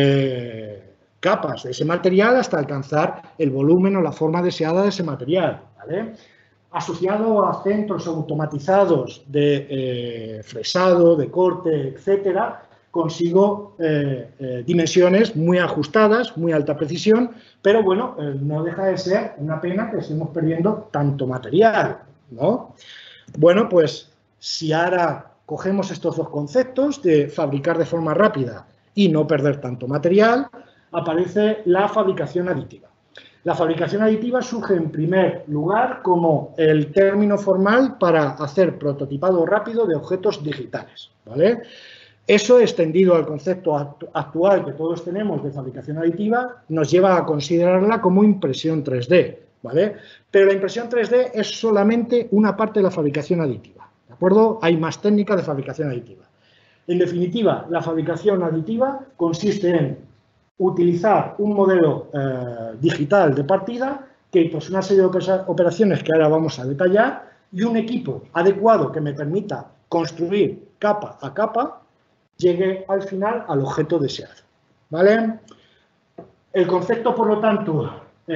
capas de ese material hasta alcanzar el volumen o la forma deseada de ese material, ¿vale? Asociado a centros automatizados de fresado, de corte, etcétera, consigo dimensiones muy ajustadas, muy alta precisión, pero bueno, no deja de ser una pena que estemos perdiendo tanto material, ¿no? Bueno, pues si ahora cogemos estos dos conceptos de fabricar de forma rápida y no perder tanto material, aparece la fabricación aditiva. La fabricación aditiva surge en primer lugar como el término formal para hacer prototipado rápido de objetos digitales, ¿vale? Eso, extendido al concepto actual que todos tenemos de fabricación aditiva, nos lleva a considerarla como impresión 3D, ¿vale? Pero la impresión 3D es solamente una parte de la fabricación aditiva, ¿de acuerdo? Hay más técnicas de fabricación aditiva. En definitiva, la fabricación aditiva consiste en utilizar un modelo digital de partida que, pues, una serie de operaciones que ahora vamos a detallar y un equipo adecuado que me permita construir capa a capa, llegue al final al objeto deseado, ¿vale? El concepto, por lo tanto,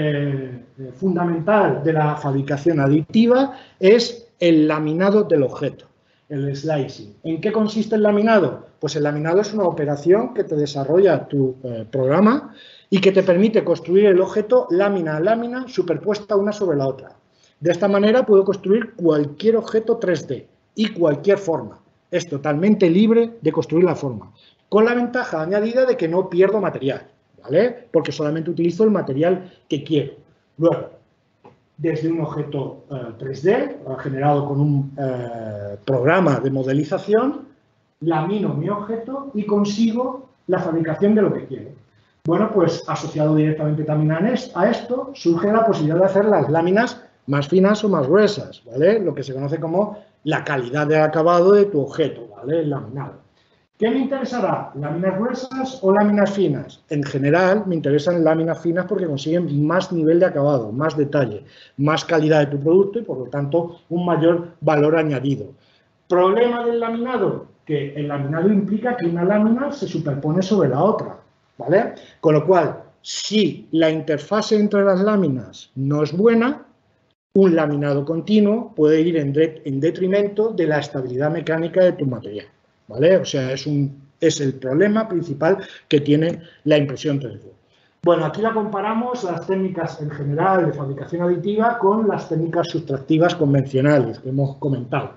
fundamental de la fabricación aditiva es el laminado del objeto, el slicing. ¿En qué consiste el laminado? Pues el laminado es una operación que te desarrolla tu programa y que te permite construir el objeto lámina a lámina superpuesta una sobre la otra. De esta manera puedo construir cualquier objeto 3D y cualquier forma. Es totalmente libre de construir la forma, con la ventaja añadida de que no pierdo material, ¿vale? Porque solamente utilizo el material que quiero. Luego, desde un objeto 3D, generado con un programa de modelización, lamino mi objeto y consigo la fabricación de lo que quiero. Bueno, pues asociado directamente también a esto, surge la posibilidad de hacer las láminas más finas o más gruesas, ¿vale? Lo que se conoce como la calidad de acabado de tu objeto, ¿vale? El laminado. ¿Qué me interesará? ¿Láminas gruesas o láminas finas? En general, me interesan láminas finas porque consiguen más nivel de acabado, más detalle, más calidad de tu producto y, por lo tanto, un mayor valor añadido. ¿Problema del laminado? Que el laminado implica que una lámina se superpone sobre la otra, ¿vale? Con lo cual, si la interfase entre las láminas no es buena, un laminado continuo puede ir en detrimento de la estabilidad mecánica de tu material, ¿vale? O sea, es el problema principal que tiene la impresión 3D. Bueno, aquí la comparamos las técnicas en general de fabricación aditiva con las técnicas sustractivas convencionales que hemos comentado.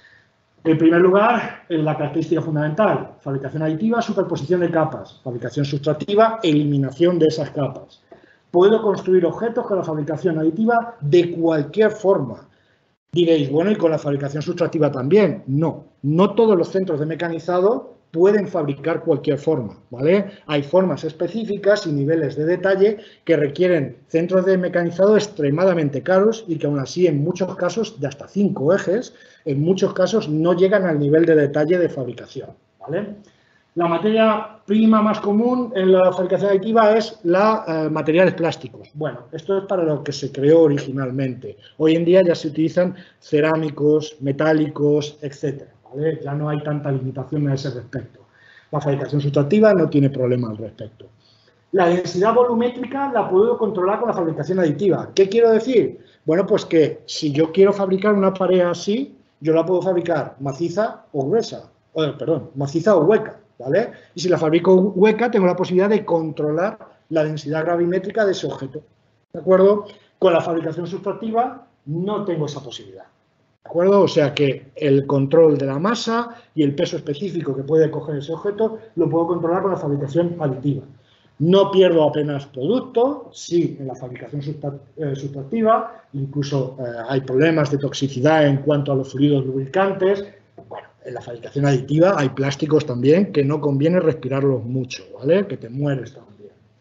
En primer lugar, la característica fundamental, fabricación aditiva, superposición de capas, fabricación sustractiva, eliminación de esas capas. Puedo construir objetos con la fabricación aditiva de cualquier forma. Diréis, bueno, ¿y con la fabricación sustractiva también? No, no todos los centros de mecanizado pueden fabricar cualquier forma, ¿vale? Hay formas específicas y niveles de detalle que requieren centros de mecanizado extremadamente caros y que aún así en muchos casos de hasta 5 ejes, en muchos casos no llegan al nivel de detalle de fabricación, ¿vale? La materia prima más común en la fabricación aditiva es materiales plásticos. Bueno, esto es para lo que se creó originalmente. Hoy en día ya se utilizan cerámicos, metálicos, etcétera, ¿vale? Ya no hay tanta limitación a ese respecto. La fabricación sustractiva no tiene problema al respecto. La densidad volumétrica la puedo controlar con la fabricación aditiva. ¿Qué quiero decir? Bueno, pues que si yo quiero fabricar una pared así, yo la puedo fabricar maciza o gruesa, maciza o hueca. ¿vale? Y si la fabrico hueca, tengo la posibilidad de controlar la densidad gravimétrica de ese objeto, ¿de acuerdo? Con la fabricación sustractiva no tengo esa posibilidad, ¿de acuerdo? O sea que el control de la masa y el peso específico que puede coger ese objeto lo puedo controlar con la fabricación aditiva. No pierdo apenas producto, sí, en la fabricación sustractiva, incluso hay problemas de toxicidad en cuanto a los fluidos lubricantes. Bueno, en la fabricación aditiva hay plásticos también que no conviene respirarlos mucho, ¿vale? Que te mueres también.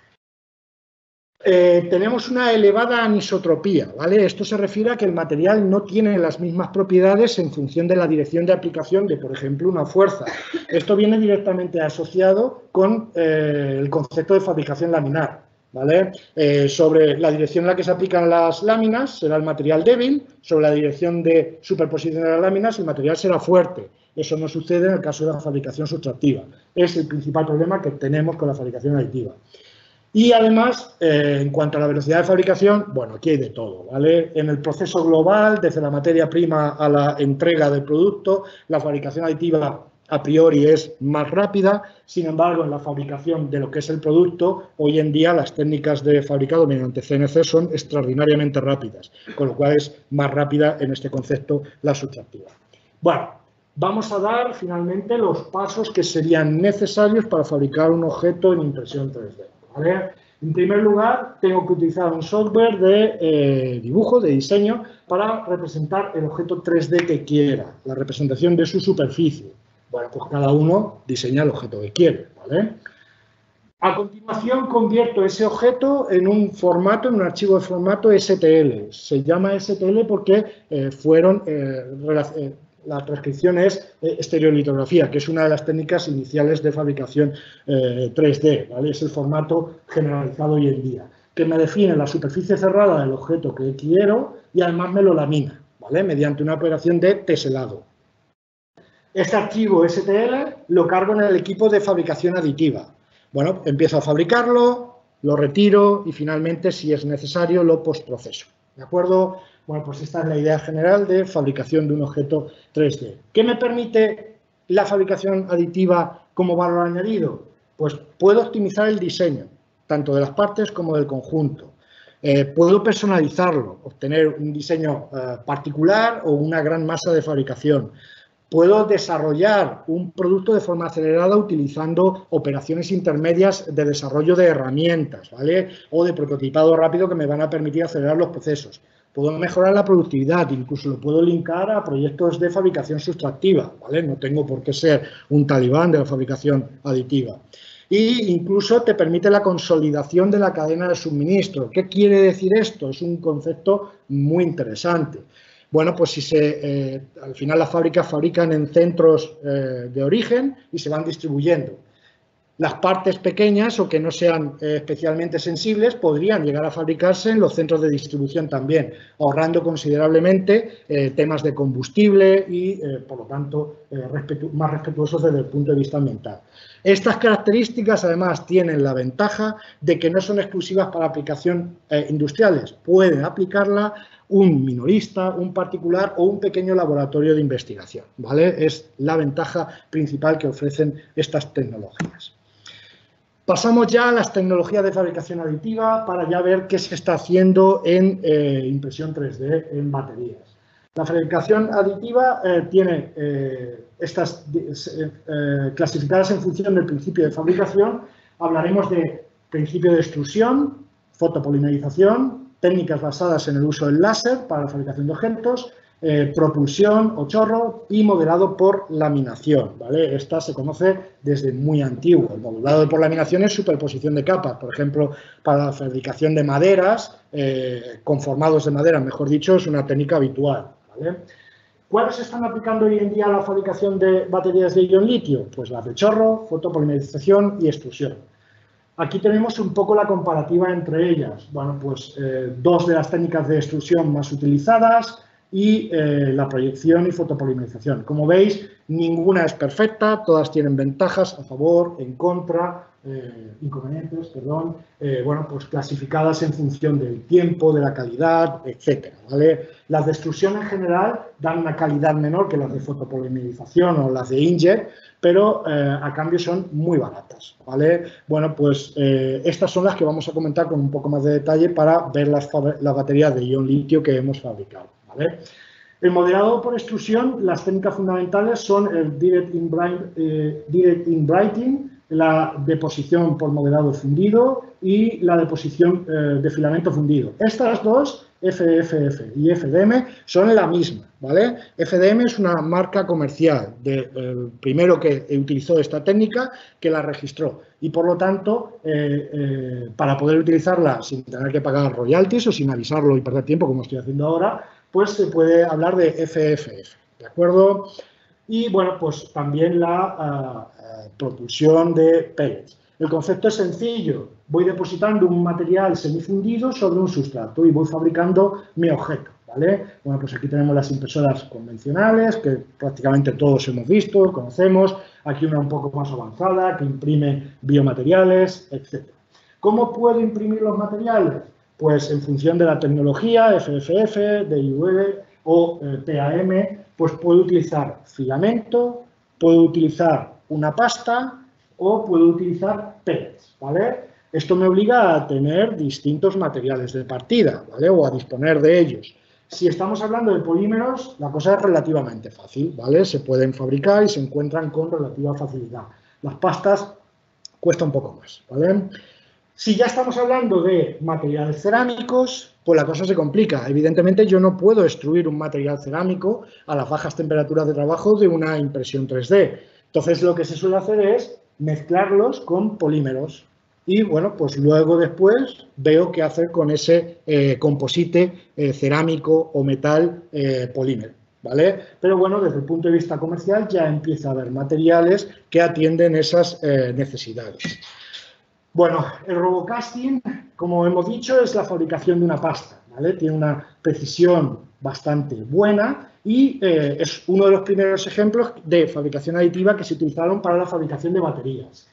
Tenemos una elevada anisotropía, ¿vale? Esto se refiere a que el material no tiene las mismas propiedades en función de la dirección de aplicación de, por ejemplo, una fuerza. Esto viene directamente asociado con el concepto de fabricación laminar, ¿vale? Sobre la dirección en la que se aplican las láminas será el material débil, sobre la dirección de superposición de las láminas el material será fuerte. Eso no sucede en el caso de la fabricación sustractiva. Es el principal problema que tenemos con la fabricación aditiva. Y además, en cuanto a la velocidad de fabricación, bueno, aquí hay de todo, ¿vale? En el proceso global, desde la materia prima a la entrega del producto, la fabricación aditiva a priori es más rápida. Sin embargo, en la fabricación de lo que es el producto, hoy en día las técnicas de fabricado mediante CNC son extraordinariamente rápidas, con lo cual es más rápida en este concepto la sustractiva. Bueno, vamos a dar finalmente los pasos que serían necesarios para fabricar un objeto en impresión 3D. ¿Vale? En primer lugar, tengo que utilizar un software de dibujo, de diseño, para representar el objeto 3D que quiera, la representación de su superficie. Bueno, pues cada uno diseña el objeto que quiere, ¿vale? A continuación, convierto ese objeto en un formato, en un archivo de formato STL. Se llama STL porque la transcripción es estereolitografía, que es una de las técnicas iniciales de fabricación 3D, ¿vale? Es el formato generalizado hoy en día, que me define la superficie cerrada del objeto que quiero y además me lo lamina, ¿vale? Mediante una operación de teselado. Este archivo STL lo cargo en el equipo de fabricación aditiva. Bueno, empiezo a fabricarlo, lo retiro y finalmente, si es necesario, lo postproceso, ¿de acuerdo? Bueno, pues esta es la idea general de fabricación de un objeto 3D. ¿Qué me permite la fabricación aditiva como valor añadido? Pues puedo optimizar el diseño, tanto de las partes como del conjunto. Puedo personalizarlo, obtener un diseño particular o una gran masa de fabricación. Puedo desarrollar un producto de forma acelerada utilizando operaciones intermedias de desarrollo de herramientas, ¿vale? O de prototipado rápido que me van a permitir acelerar los procesos. Puedo mejorar la productividad, incluso lo puedo linkar a proyectos de fabricación sustractiva, ¿vale? No tengo por qué ser un talibán de la fabricación aditiva. Y incluso te permite la consolidación de la cadena de suministro. ¿Qué quiere decir esto? Es un concepto muy interesante. Bueno, pues si al final las fábricas fabrican en centros de origen y se van distribuyendo. Las partes pequeñas o que no sean especialmente sensibles podrían llegar a fabricarse en los centros de distribución también, ahorrando considerablemente temas de combustible y, por lo tanto, más respetuosos desde el punto de vista ambiental. Estas características, además, tienen la ventaja de que no son exclusivas para aplicación industriales. Pueden aplicarla un minorista, un particular o un pequeño laboratorio de investigación, ¿vale? Es la ventaja principal que ofrecen estas tecnologías. Pasamos ya a las tecnologías de fabricación aditiva para ya ver qué se está haciendo en impresión 3D en baterías. La fabricación aditiva tiene estas clasificadas en función del principio de fabricación. Hablaremos de principio de extrusión, fotopolimerización, técnicas basadas en el uso del láser para la fabricación de objetos, propulsión o chorro y modelado por laminación, ¿vale? Esta se conoce desde muy antiguo. El modelado por laminación es superposición de capas, por ejemplo, para la fabricación de maderas, conformados de madera, mejor dicho, es una técnica habitual, ¿vale? ¿Cuáles se están aplicando hoy en día a la fabricación de baterías de ion litio? Pues las de chorro, fotopolimerización y extrusión. Aquí tenemos un poco la comparativa entre ellas. Bueno, pues dos de las técnicas de extrusión más utilizadas, y la proyección y fotopolimerización. Como veis, ninguna es perfecta, todas tienen ventajas a favor, en contra, inconvenientes, perdón, bueno, pues clasificadas en función del tiempo, de la calidad, etcétera, ¿vale? Las de extrusión en general dan una calidad menor que las de fotopolimerización o las de inkjet, pero a cambio son muy baratas, ¿vale? Bueno, pues estas son las que vamos a comentar con un poco más de detalle para ver las baterías de ion litio que hemos fabricado, ¿vale? El modelado por extrusión, las técnicas fundamentales son el direct inbrighting, la deposición por modelado fundido y la deposición de filamento fundido. Estas dos, FFF y FDM, son la misma, ¿vale? FDM es una marca comercial del primero que utilizó esta técnica, que la registró y, por lo tanto, para poder utilizarla sin tener que pagar royalties o sin avisarlo y perder tiempo, como estoy haciendo ahora, pues se puede hablar de FFF, ¿de acuerdo? Y, bueno, pues también la propulsión de pellets. El concepto es sencillo. Voy depositando un material semifundido sobre un sustrato y voy fabricando mi objeto, ¿vale? Bueno, pues aquí tenemos las impresoras convencionales, que prácticamente todos hemos visto, conocemos. Aquí una un poco más avanzada, que imprime biomateriales, etc. ¿Cómo puedo imprimir los materiales? Pues en función de la tecnología, FFF, DIV o PAM, pues puedo utilizar filamento, puedo utilizar una pasta o puedo utilizar pellets, ¿vale? Esto me obliga a tener distintos materiales de partida, ¿vale? O a disponer de ellos. Si estamos hablando de polímeros, la cosa es relativamente fácil, ¿vale? Se pueden fabricar y se encuentran con relativa facilidad. Las pastas cuesta un poco más, ¿vale? Si ya estamos hablando de materiales cerámicos, pues la cosa se complica. Evidentemente, yo no puedo extruir un material cerámico a las bajas temperaturas de trabajo de una impresión 3D. Entonces, lo que se suele hacer es mezclarlos con polímeros. Y, bueno, pues luego después veo qué hacer con ese composite cerámico o metal polímero, ¿vale? Pero, bueno, desde el punto de vista comercial ya empieza a haber materiales que atienden esas necesidades. Bueno, el robocasting, como hemos dicho, es la fabricación de una pasta, ¿vale? Tiene una precisión bastante buena y es uno de los primeros ejemplos de fabricación aditiva que se utilizaron para la fabricación de baterías.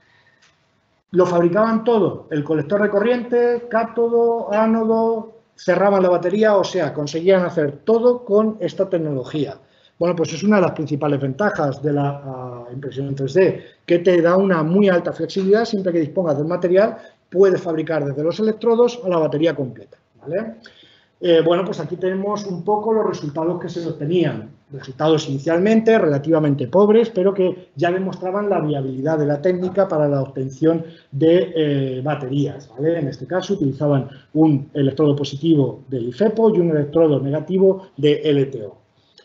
Lo fabricaban todo, el colector de corriente, cátodo, ánodo, cerraban la batería, o sea, conseguían hacer todo con esta tecnología. Bueno, pues es una de las principales ventajas de la impresión en 3D, que te da una muy alta flexibilidad. Siempre que dispongas del material, puedes fabricar desde los electrodos a la batería completa, ¿vale? Bueno, pues aquí tenemos un poco los resultados que se obtenían. Resultados inicialmente relativamente pobres, pero que ya demostraban la viabilidad de la técnica para la obtención de baterías, ¿vale? En este caso utilizaban un electrodo positivo de LiFePO y un electrodo negativo de LTO.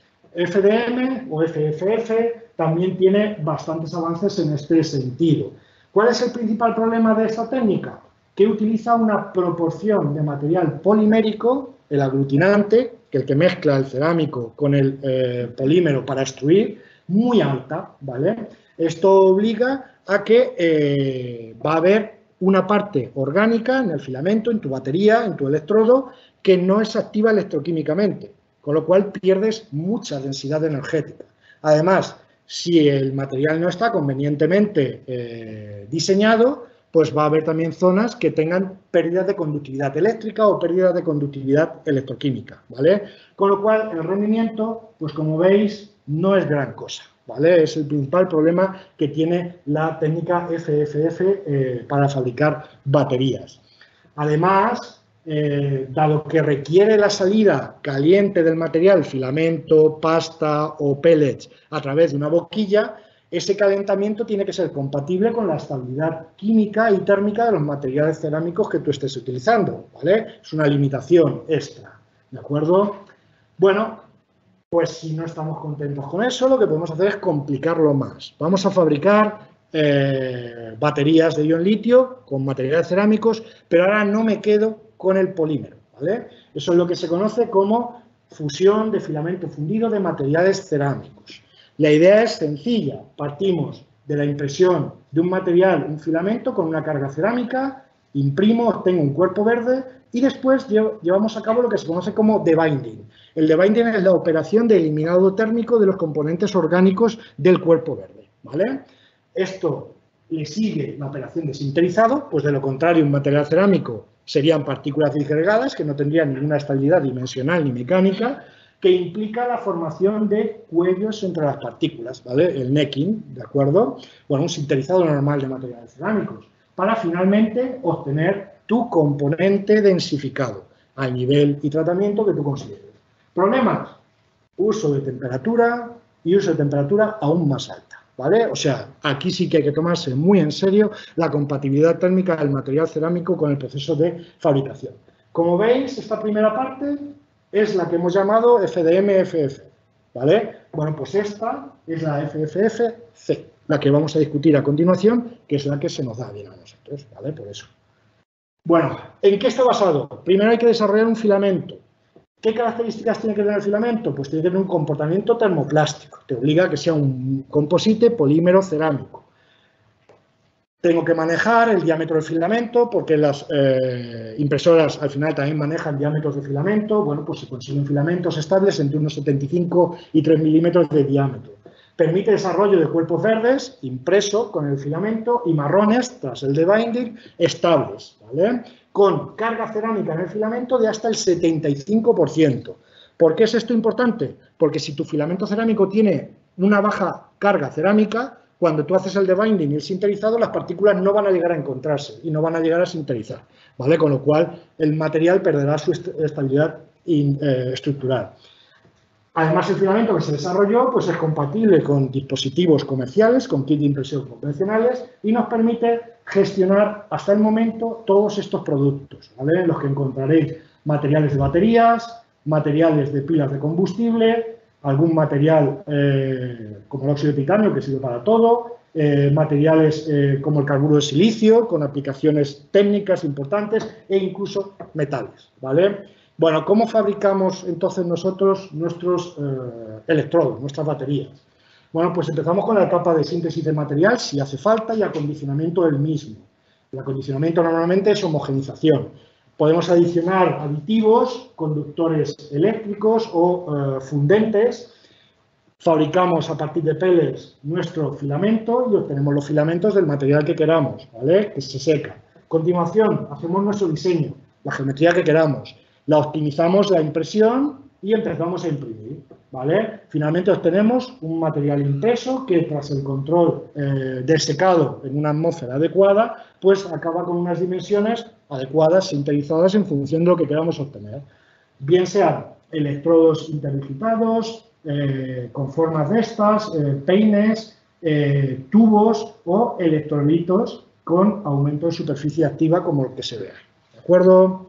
FDM o FFF también tiene bastantes avances en este sentido. ¿Cuál es el principal problema de esta técnica? Que utiliza una proporción de material polimérico, el aglutinante, que el que mezcla el cerámico con el polímero para extruir, muy alta, ¿vale? Esto obliga a que va a haber una parte orgánica en el filamento, en tu batería, en tu electrodo, que no es activa electroquímicamente, con lo cual pierdes mucha densidad energética. Además, si el material no está convenientemente diseñado, pues va a haber también zonas que tengan pérdidas de conductividad eléctrica o pérdidas de conductividad electroquímica, ¿vale? Con lo cual, el rendimiento, pues como veis, no es gran cosa, ¿vale? Es el principal problema que tiene la técnica FFF para fabricar baterías. Además, dado que requiere la salida caliente del material, filamento, pasta o pellets, a través de una boquilla, ese calentamiento tiene que ser compatible con la estabilidad química y térmica de los materiales cerámicos que tú estés utilizando, ¿vale? Es una limitación extra, ¿de acuerdo? Bueno, pues si no estamos contentos con eso, lo que podemos hacer es complicarlo más. Vamos a fabricar baterías de ion litio con materiales cerámicos, pero ahora no me quedo con el polímero, ¿vale? Eso es lo que se conoce como fusión de filamento fundido de materiales cerámicos. La idea es sencilla. Partimos de la impresión de un material, un filamento con una carga cerámica imprimo, obtengo un cuerpo verde y después llevamos a cabo lo que se conoce como debinding. El debinding es la operación de eliminado térmico de los componentes orgánicos del cuerpo verde, ¿vale? Esto le sigue la operación de sinterizado, pues de lo contrario un material cerámico serían partículas disgregadas que no tendrían ninguna estabilidad dimensional ni mecánica, que implica la formación de cuellos entre las partículas, ¿vale? El necking, ¿de acuerdo? Bueno, un sinterizado normal de materiales cerámicos, para finalmente obtener tu componente densificado al nivel y tratamiento que tú consideres. Problemas, uso de temperatura y uso de temperatura aún más alta, ¿vale? O sea, aquí sí que hay que tomarse muy en serio la compatibilidad térmica del material cerámico con el proceso de fabricación. Como veis, esta primera parte es la que hemos llamado FDM-FF, ¿vale? Bueno, pues esta es la FFF-C, la que vamos a discutir a continuación, que es la que se nos da bien a nosotros, ¿vale? Por eso. Bueno, ¿en qué está basado? Primero hay que desarrollar un filamento. ¿Qué características tiene que tener el filamento? Pues tiene que tener un comportamiento termoplástico. Te obliga a que sea un composite polímero cerámico. Tengo que manejar el diámetro del filamento porque las impresoras al final también manejan diámetros de filamento. Bueno, pues se consiguen filamentos estables entre unos 75 y 3 milímetros de diámetro. Permite desarrollo de cuerpos verdes, impreso con el filamento, y marrones, tras el debinding, estables, ¿vale? Con carga cerámica en el filamento de hasta el 75%. ¿Por qué es esto importante? Porque si tu filamento cerámico tiene una baja carga cerámica, cuando tú haces el debinding y el sinterizado, las partículas no van a llegar a encontrarse y no van a llegar a sinterizar, ¿vale? Con lo cual, el material perderá su estabilidad estructural. Además, el filamento que se desarrolló pues, es compatible con dispositivos comerciales, con kits de impresión convencionales, y nos permite gestionar hasta el momento todos estos productos, ¿vale? En los que encontraréis materiales de baterías, materiales de pilas de combustible, algún material como el óxido de titanio, que sirve para todo, materiales como el carburo de silicio, con aplicaciones técnicas importantes, e incluso metales, ¿vale? Bueno, ¿cómo fabricamos entonces nosotros nuestros electrodos, nuestras baterías? Bueno, pues empezamos con la etapa de síntesis de material, si hace falta, y acondicionamiento del mismo. El acondicionamiento normalmente es homogenización. Podemos adicionar aditivos, conductores eléctricos o fundentes. Fabricamos a partir de pellets nuestro filamento y obtenemos los filamentos del material que queramos, ¿vale? Que se seca. A continuación, hacemos nuestro diseño, la geometría que queramos. La optimizamos la impresión y empezamos a imprimir, ¿vale? Finalmente obtenemos un material impreso que tras el control del secado en una atmósfera adecuada, pues acaba con unas dimensiones adecuadas, sintetizadas en función de lo que queramos obtener. Bien sean electrodos interdigitados, con formas de estas, peines, tubos o electrolitos con aumento de superficie activa como el que se vea, ¿de acuerdo?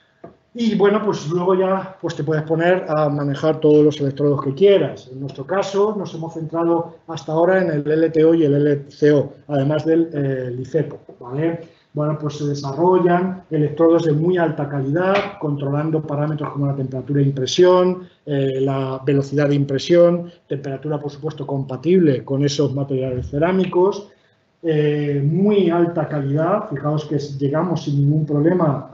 Y bueno, pues luego ya pues te puedes poner a manejar todos los electrodos que quieras. En nuestro caso nos hemos centrado hasta ahora en el LTO y el LCO, además del LiFePO, ¿vale? Bueno, pues se desarrollan electrodos de muy alta calidad, controlando parámetros como la temperatura de impresión, la velocidad de impresión, temperatura, por supuesto, compatible con esos materiales cerámicos, muy alta calidad. Fijaos que llegamos sin ningún problema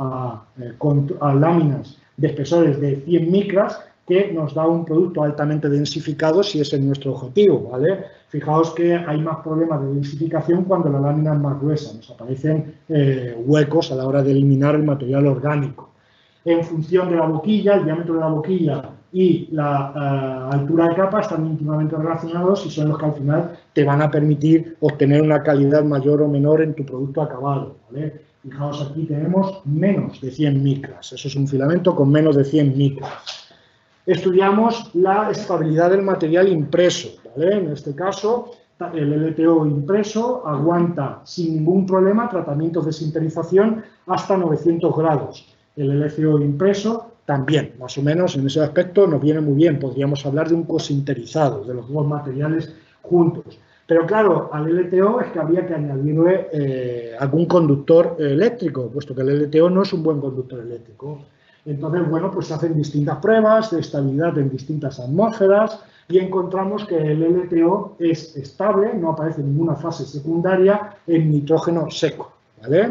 a láminas de espesores de 100 micras, que nos da un producto altamente densificado si ese es nuestro objetivo, ¿vale? Fijaos que hay más problemas de densificación cuando la lámina es más gruesa, nos aparecen huecos a la hora de eliminar el material orgánico. En función de la boquilla, el diámetro de la boquilla y la altura de capa están íntimamente relacionados y son los que al final te van a permitir obtener una calidad mayor o menor en tu producto acabado, ¿vale? Fijaos, aquí tenemos menos de 100 micras, eso es un filamento con menos de 100 micras. Estudiamos la estabilidad del material impreso, ¿vale? En este caso, el LTO impreso aguanta sin ningún problema tratamientos de sinterización hasta 900 grados. El LCO impreso también, más o menos en ese aspecto nos viene muy bien. Podríamos hablar de un cosinterizado, de los dos materiales juntos. Pero claro, al LTO es que habría que añadirle algún conductor eléctrico, puesto que el LTO no es un buen conductor eléctrico. Entonces, bueno, pues se hacen distintas pruebas de estabilidad en distintas atmósferas y encontramos que el LTO es estable, no aparece ninguna fase secundaria en nitrógeno seco, ¿vale?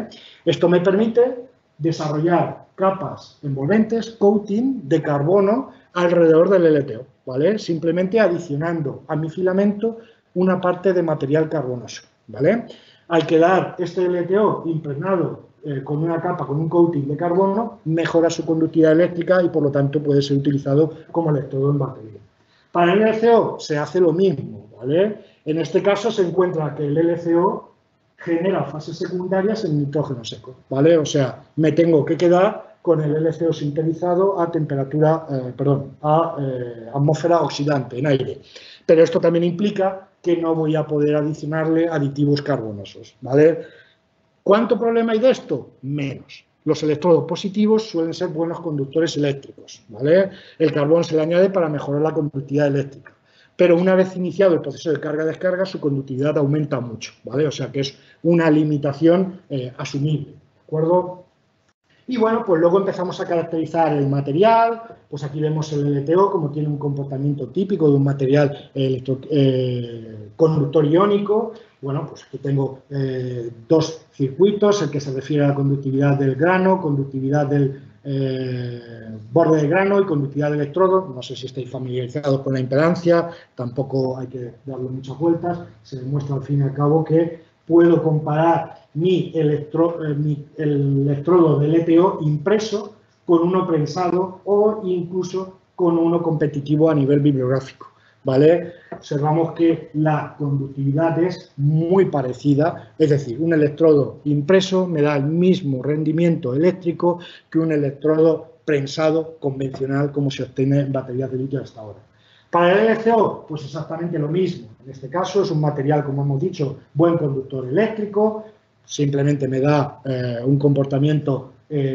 Esto me permite desarrollar capas envolventes, coating de carbono alrededor del LTO, ¿vale? Simplemente adicionando a mi filamento una parte de material carbonoso, ¿vale? Al quedar este LTO impregnado con una capa, con un coating de carbono, mejora su conductividad eléctrica y por lo tanto puede ser utilizado como electrodo en batería. Para el LCO se hace lo mismo, ¿vale? En este caso se encuentra que el LCO genera fases secundarias en nitrógeno seco, ¿vale? O sea, me tengo que quedar con el LCO sintetizado a temperatura, a atmósfera oxidante, en aire. Pero esto también implica que no voy a poder adicionarle aditivos carbonosos, ¿vale? ¿Cuánto problema hay de esto? Menos. Los electrodos positivos suelen ser buenos conductores eléctricos, ¿vale? El carbón se le añade para mejorar la conductividad eléctrica. Pero una vez iniciado el proceso de carga-descarga, su conductividad aumenta mucho, ¿vale? O sea que es una limitación asumible, ¿de acuerdo? Y bueno, pues luego empezamos a caracterizar el material, pues aquí vemos el LTO como tiene un comportamiento típico de un material conductor iónico. Bueno, pues aquí tengo dos circuitos, el que se refiere a la conductividad del grano, conductividad del borde del grano y conductividad del electrodo. No sé si estáis familiarizados con la impedancia, tampoco hay que darle muchas vueltas. Se demuestra al fin y al cabo que puedo comparar el electrodo del LTO impreso con uno prensado o incluso con uno competitivo a nivel bibliográfico, ¿vale? Observamos que la conductividad es muy parecida, es decir, un electrodo impreso me da el mismo rendimiento eléctrico que un electrodo prensado convencional como se obtiene en baterías de litio hasta ahora. Para el LCO, pues exactamente lo mismo. En este caso es un material, como hemos dicho, buen conductor eléctrico, simplemente me da un comportamiento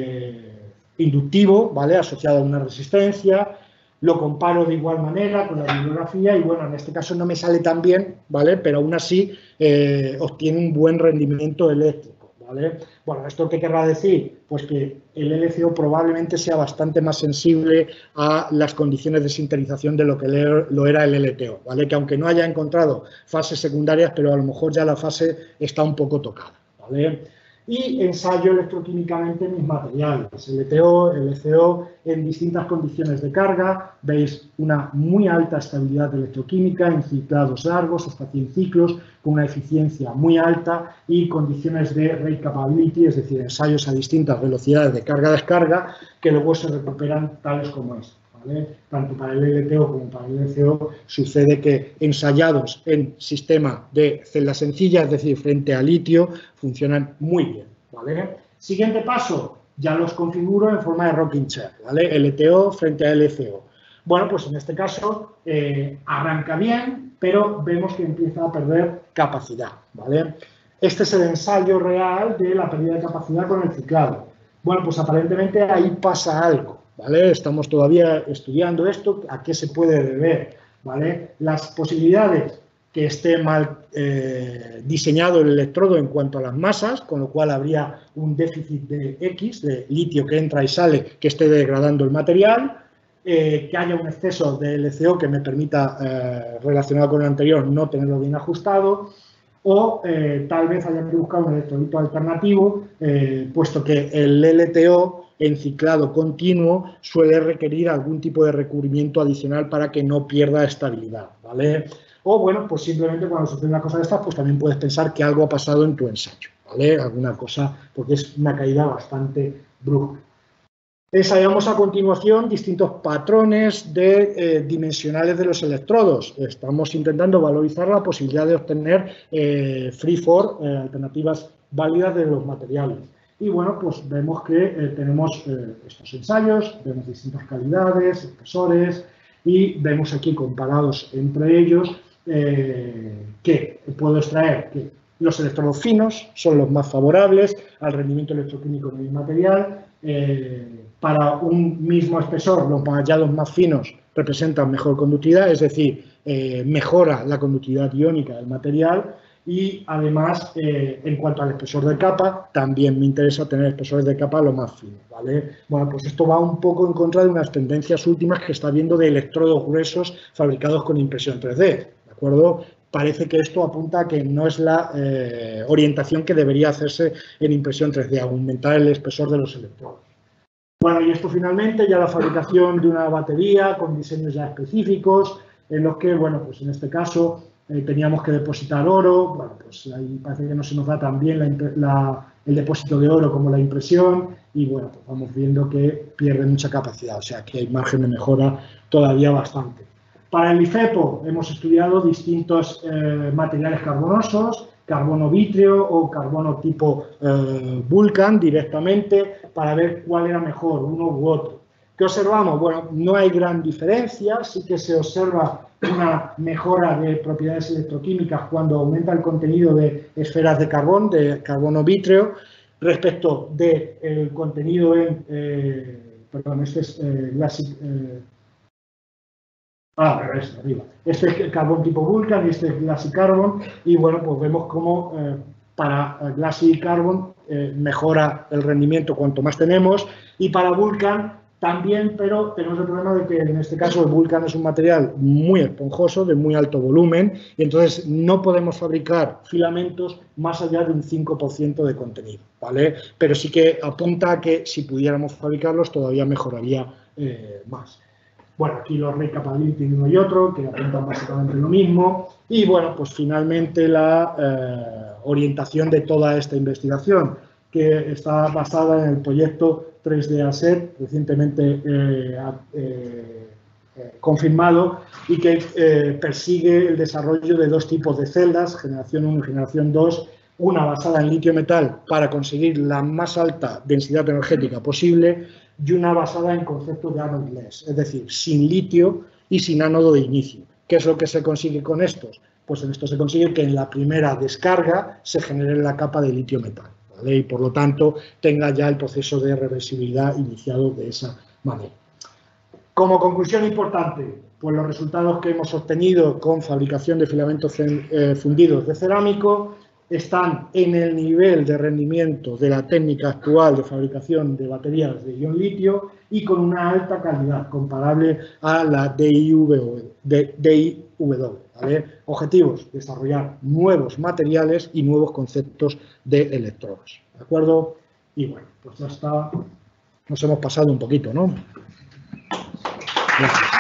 inductivo, ¿vale? Asociado a una resistencia. Lo comparo de igual manera con la bibliografía y, bueno, en este caso no me sale tan bien, ¿vale? Pero aún así obtiene un buen rendimiento eléctrico, ¿vale? Bueno, ¿esto qué querrá decir? Pues que el LCO probablemente sea bastante más sensible a las condiciones de sintetización de lo que lo era el LTO, ¿vale? Que aunque no haya encontrado fases secundarias, pero a lo mejor ya la fase está un poco tocada, ¿vale? Y ensayo electroquímicamente mis materiales, LTO, LCO, en distintas condiciones de carga. Veis una muy alta estabilidad electroquímica en ciclados largos, hasta 100 ciclos, con una eficiencia muy alta y condiciones de rate capability, es decir, ensayos a distintas velocidades de carga-descarga, que luego se recuperan tales como este, ¿vale? Tanto para el LTO como para el LCO sucede que ensayados en sistema de celda sencilla, es decir, frente a litio, funcionan muy bien, ¿vale? Siguiente paso, ya los configuro en forma de rocking chair, ¿vale? LTO frente a LCO. Bueno, pues en este caso arranca bien, pero vemos que empieza a perder capacidad, ¿vale? Este es el ensayo real de la pérdida de capacidad con el ciclado. Bueno, pues aparentemente ahí pasa algo, ¿vale? Estamos todavía estudiando esto, a qué se puede deber, ¿vale? Las posibilidades que esté mal diseñado el electrodo en cuanto a las masas, con lo cual habría un déficit de X, de litio que entra y sale, que esté degradando el material, que haya un exceso de LCO que me permita, relacionado con el anterior, no tenerlo bien ajustado, o tal vez haya que buscar un electrolito alternativo, puesto que el LTO en ciclado continuo suele requerir algún tipo de recubrimiento adicional para que no pierda estabilidad, ¿vale? O, bueno, pues simplemente cuando sucede una cosa de estas, pues también puedes pensar que algo ha pasado en tu ensayo, ¿vale? Alguna cosa, porque es una caída bastante brusca. Ensayamos a continuación distintos patrones dimensionales de los electrodos. Estamos intentando valorizar la posibilidad de obtener free-for, alternativas válidas de los materiales. Y bueno, pues vemos que tenemos estos ensayos, vemos distintas calidades, espesores, y vemos aquí comparados entre ellos que puedo extraer que los electrodos finos son los más favorables al rendimiento electroquímico del material. Para un mismo espesor, los hallados más finos representan mejor conductividad, es decir, mejora la conductividad iónica del material y además, en cuanto al espesor de capa, también me interesa tener espesores de capa lo más finos, ¿vale? Bueno, pues esto va un poco en contra de unas tendencias últimas que está viendo de electrodos gruesos fabricados con impresión 3D, ¿de acuerdo? parece que esto apunta a que no es la orientación que debería hacerse en impresión 3D, aumentar el espesor de los electrodos. Bueno, y esto finalmente ya la fabricación de una batería con diseños ya específicos, en los que, bueno, pues en este caso teníamos que depositar oro, bueno, pues ahí parece que no se nos da tan bien el depósito de oro como la impresión, y bueno, pues vamos viendo que pierde mucha capacidad, o sea que hay margen de mejora todavía bastante. Para el IFEPO hemos estudiado distintos materiales carbonosos, carbono vítreo o carbono tipo Vulcan directamente, para ver cuál era mejor, uno u otro. ¿Qué observamos? Bueno, no hay gran diferencia, sí que se observa una mejora de propiedades electroquímicas cuando aumenta el contenido de esferas de carbono vítreo, respecto del contenido en, perdón, este es arriba. Este es carbón tipo Vulcan y este es Glassy Carbon, y bueno, pues vemos cómo para Glassy Carbon mejora el rendimiento cuanto más tenemos, y para Vulcan también, pero tenemos el problema de que en este caso el Vulcan es un material muy esponjoso, de muy alto volumen, y entonces no podemos fabricar filamentos más allá de un 5% de contenido, ¿vale? Pero sí que apunta a que si pudiéramos fabricarlos todavía mejoraría más. Bueno, aquí los Recapability uno y otro, que apuntan básicamente lo mismo. Y bueno, pues finalmente la orientación de toda esta investigación, que está basada en el proyecto 3D Asset, recientemente confirmado, y que persigue el desarrollo de dos tipos de celdas, generación 1 y generación 2, una basada en litio metal para conseguir la más alta densidad energética posible, y una basada en conceptos de anode-less, es decir, sin litio y sin ánodo de inicio. ¿Qué es lo que se consigue con estos? Pues en esto se consigue que en la primera descarga se genere la capa de litio metal, ¿vale? Y por lo tanto tenga ya el proceso de reversibilidad iniciado de esa manera. Como conclusión importante, pues los resultados que hemos obtenido con fabricación de filamentos fundidos de cerámico están en el nivel de rendimiento de la técnica actual de fabricación de baterías de ion litio y con una alta calidad comparable a la DIW. ¿Vale? Objetivos: desarrollar nuevos materiales y nuevos conceptos de electrodos. ¿De acuerdo? Y bueno, pues ya está. Nos hemos pasado un poquito, ¿no? Gracias.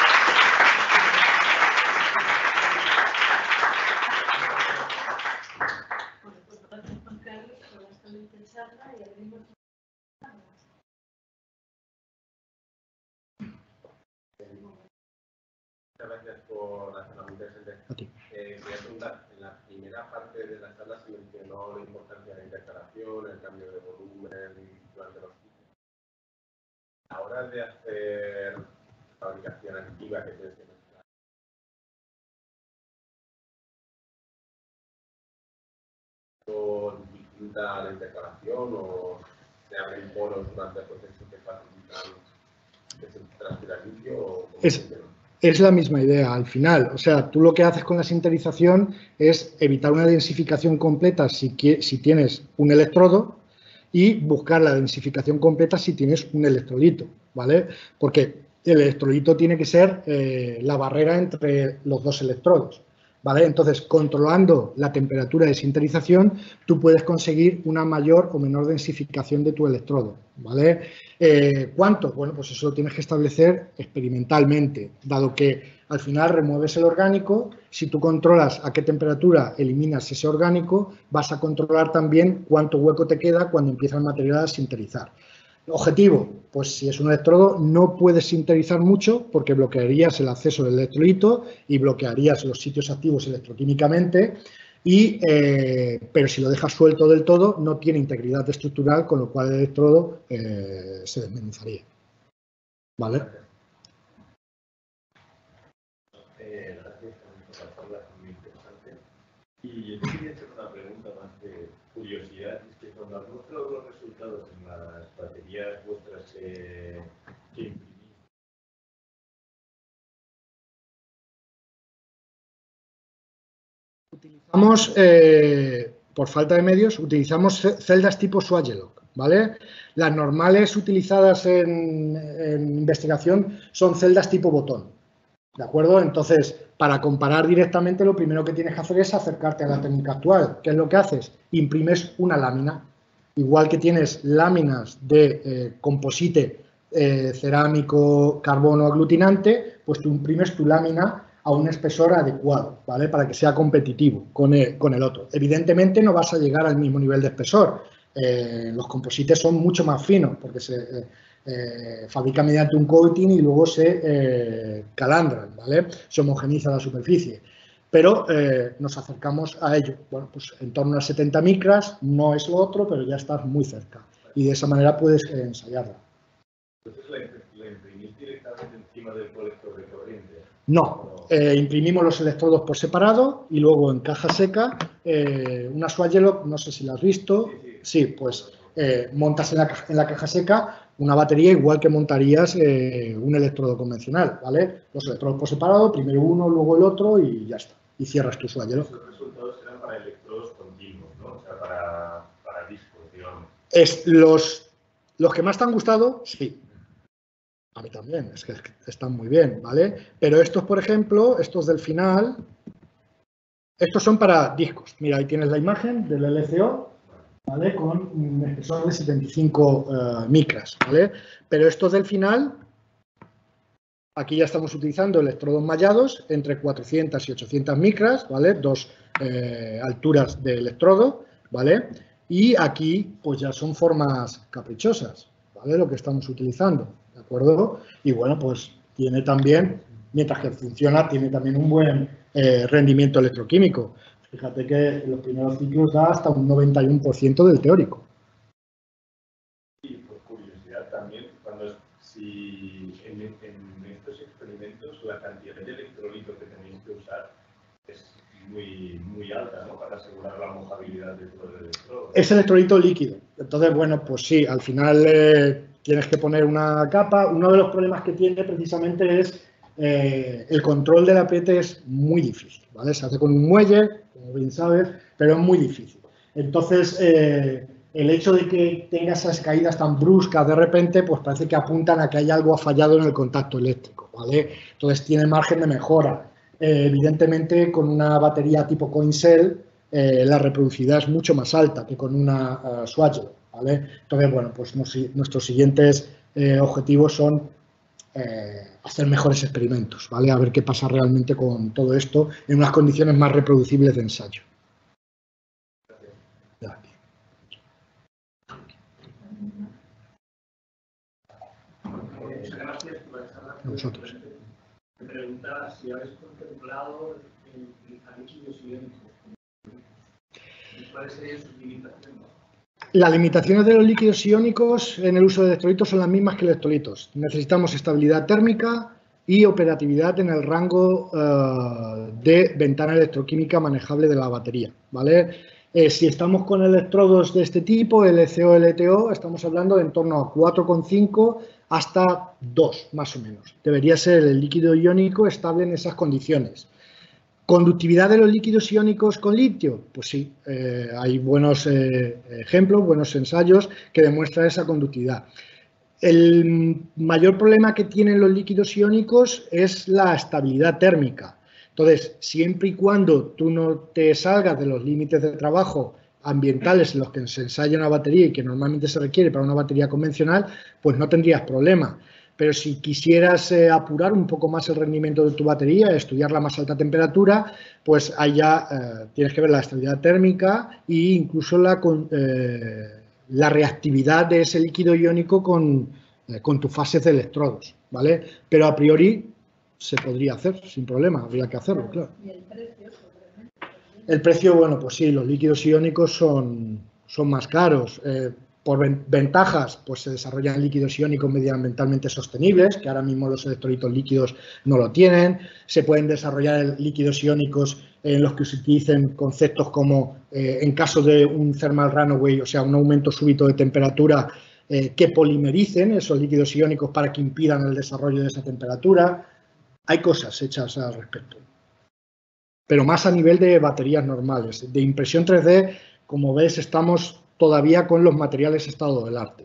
Gracias por hacer la presentación. Voy a preguntar, en la primera parte de la charla se mencionó la importancia de la intercalación, el cambio de volumen durante los ciclos. A la hora de hacer fabricación activa, que tienes que mezclar, ¿dificulta la intercalación o se abren poros durante el proceso que facilitan que se transpira limpio? ¿O es la misma idea al final. O sea, tú lo que haces con la sinterización es evitar una densificación completa si tienes un electrodo y buscar la densificación completa si tienes un electrolito, ¿vale? Porque el electrolito tiene que ser la barrera entre los dos electrodos, ¿vale? Entonces, controlando la temperatura de sinterización, tú puedes conseguir una mayor o menor densificación de tu electrodo, ¿vale? ¿Cuánto? Bueno, pues eso lo tienes que establecer experimentalmente, dado que al final remueves el orgánico. Si tú controlas a qué temperatura eliminas ese orgánico, vas a controlar también cuánto hueco te queda cuando empieza el material a sinterizar. Objetivo: pues si es un electrodo no puedes sinterizar mucho porque bloquearías el acceso del electrolito y bloquearías los sitios activos electroquímicamente, pero si lo dejas suelto del todo no tiene integridad estructural, con lo cual el electrodo se desmenuzaría. ¿Vale? Gracias por la charla, muy interesante. Y yo quería hacer una pregunta más de curiosidad, es que cuando has mostrado los resultados en las baterías vuestras que imprimís, utilizamos, por falta de medios, utilizamos celdas tipo Swagelok, ¿vale? Las normales utilizadas en investigación son celdas tipo botón, ¿De acuerdo? Entonces, para comparar directamente, lo primero que tienes que hacer es acercarte a la técnica actual. ¿Qué es lo que haces? Imprimes una lámina. Igual que tienes láminas de composite cerámico, carbono aglutinante, pues tú imprimes tu lámina a un espesor adecuado, ¿vale? Para que sea competitivo con el otro. Evidentemente no vas a llegar al mismo nivel de espesor. Los composites son mucho más finos porque se fabrican mediante un coating y luego se calandran, ¿vale? Se homogeniza la superficie. Pero nos acercamos a ello. Bueno, pues en torno a 70 micras, no es lo otro, pero ya estás muy cerca. Y de esa manera puedes ensayarla. Entonces, ¿la imprimís directamente encima del colector de corriente? No, imprimimos los electrodos por separado y luego en caja seca, una Swagelo, no sé si la has visto, sí, pues montas en la caja seca una batería igual que montarías un electrodo convencional, ¿vale? Los electrodos por separado, primero uno, luego el otro y ya está. Y cierras tu Swagelo. Esos resultados serán para electrodos continuos, ¿no? O sea, para discos, digamos. Los que más te han gustado, sí. A mí también, es que están muy bien, ¿vale? Pero estos, por ejemplo, estos del final, estos son para discos. Mira, ahí tienes la imagen del LCO, ¿vale? Con un espesor de 75 micras, ¿vale? Pero estos del final, aquí ya estamos utilizando electrodos mallados entre 400 y 800 micras, ¿vale? Dos alturas de electrodo, ¿vale? Y aquí, pues ya son formas caprichosas, ¿vale? Lo que estamos utilizando, ¿de acuerdo? Y bueno, pues tiene también, mientras que funciona, tiene también un buen rendimiento electroquímico. Fíjate que en los primeros ciclos da hasta un 91% del teórico. Y por curiosidad también, si en estos experimentos la cantidad de electrolito que tenéis que usar es muy alta, ¿no? Para asegurar la mojabilidad de todo el electrodo. Es electrolito líquido. Entonces, bueno, pues sí, al final tienes que poner una capa. Uno de los problemas que tiene precisamente es el control del apriete es muy difícil, ¿vale? Se hace con un muelle, como bien sabes, pero es muy difícil. Entonces, el hecho de que tenga esas caídas tan bruscas de repente, pues parece que apuntan a que hay algo fallado en el contacto eléctrico, ¿vale? Entonces, tiene margen de mejora. Evidentemente, con una batería tipo coin cell, la reproducibilidad es mucho más alta que con una Swagelo, ¿vale? Entonces, bueno, pues nuestros siguientes objetivos son hacer mejores experimentos, ¿vale? A ver qué pasa realmente con todo esto en unas condiciones más reproducibles de ensayo. Muchas gracias por la charla. Nosotros. Me preguntaba si habéis contemplado a líquidos iónicos. ¿Cuáles serían sus limitaciones? Las limitaciones de los líquidos iónicos en el uso de electrolitos son las mismas que electrolitos. Necesitamos estabilidad térmica y operatividad en el rango de ventana electroquímica manejable de la batería, ¿vale? Si estamos con electrodos de este tipo, LCO, LTO, estamos hablando de en torno a 4,5 hasta 2, más o menos. Debería ser el líquido iónico estable en esas condiciones. ¿Conductividad de los líquidos iónicos con litio? Pues sí, hay buenos ejemplos, buenos ensayos que demuestran esa conductividad. El mayor problema que tienen los líquidos iónicos es la estabilidad térmica. Entonces, siempre y cuando tú no te salgas de los límites de trabajo ambientales en los que se ensaya una batería y que normalmente se requiere para una batería convencional, pues no tendrías problema. Pero si quisieras apurar un poco más el rendimiento de tu batería, estudiarla a más alta temperatura, pues ahí ya tienes que ver la estabilidad térmica e incluso la reactividad de ese líquido iónico con tus fases de electrodos, ¿vale? Pero a priori se podría hacer sin problema, habría que hacerlo, claro. ¿Y el precio? El precio, bueno, pues sí, los líquidos iónicos son más caros. Por ventajas, pues se desarrollan líquidos iónicos medioambientalmente sostenibles, que ahora mismo los electrolitos líquidos no lo tienen. Se pueden desarrollar líquidos iónicos en los que se utilicen conceptos como, en caso de un thermal runaway, o sea, un aumento súbito de temperatura, que polimericen esos líquidos iónicos para que impidan el desarrollo de esa temperatura. Hay cosas hechas al respecto, pero más a nivel de baterías normales. De impresión 3D, como ves, estamos todavía con los materiales estado del arte.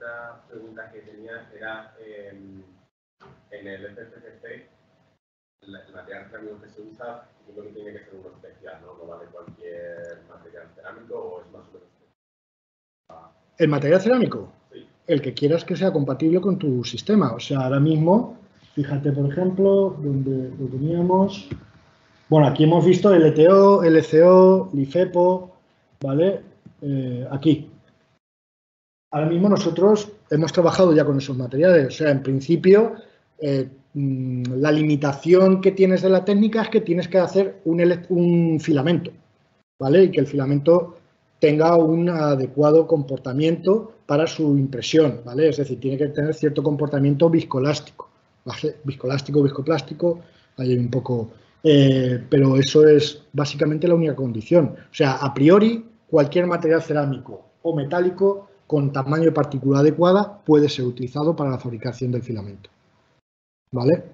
otra pregunta que tenía era, en el FFCC, el material cerámico que se usa, yo creo que tiene que ser uno especial, ¿no? No vale cualquier material cerámico, o es más o menos especial. ¿El material cerámico? Sí. El que quieras que sea compatible con tu sistema. O sea, ahora mismo, fíjate, por ejemplo, donde lo teníamos. Bueno, aquí hemos visto LTO, LCO, LiFePO, ¿vale? Aquí. Ahora mismo nosotros hemos trabajado ya con esos materiales. O sea, en principio, la limitación que tienes de la técnica es que tienes que hacer un filamento, ¿vale? Y que el filamento tenga un adecuado comportamiento para su impresión, ¿vale? Es decir, tiene que tener cierto comportamiento viscoelástico, ¿vale? Viscoelástico, viscoeplástico, hay un poco... pero eso es básicamente la única condición. O sea, a priori, cualquier material cerámico o metálico con tamaño de partícula adecuada puede ser utilizado para la fabricación del filamento. ¿Vale?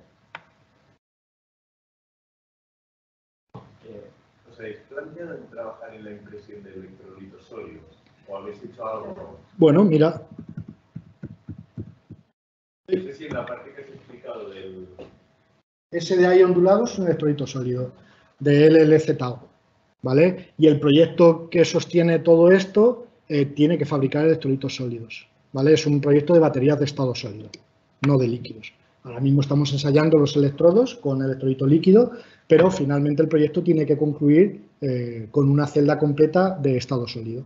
¿Os habéis planteado en trabajar en la impresión de electrolitos sólidos? ¿O habéis hecho algo? Bueno, mira. No sé si en la parte que has explicado del... SDI ondulado es un electrolito sólido de LLZO, ¿vale? Y el proyecto que sostiene todo esto tiene que fabricar electrolitos sólidos, ¿vale? Es un proyecto de baterías de estado sólido, no de líquidos. Ahora mismo estamos ensayando los electrodos con electrolito líquido, pero finalmente el proyecto tiene que concluir con una celda completa de estado sólido.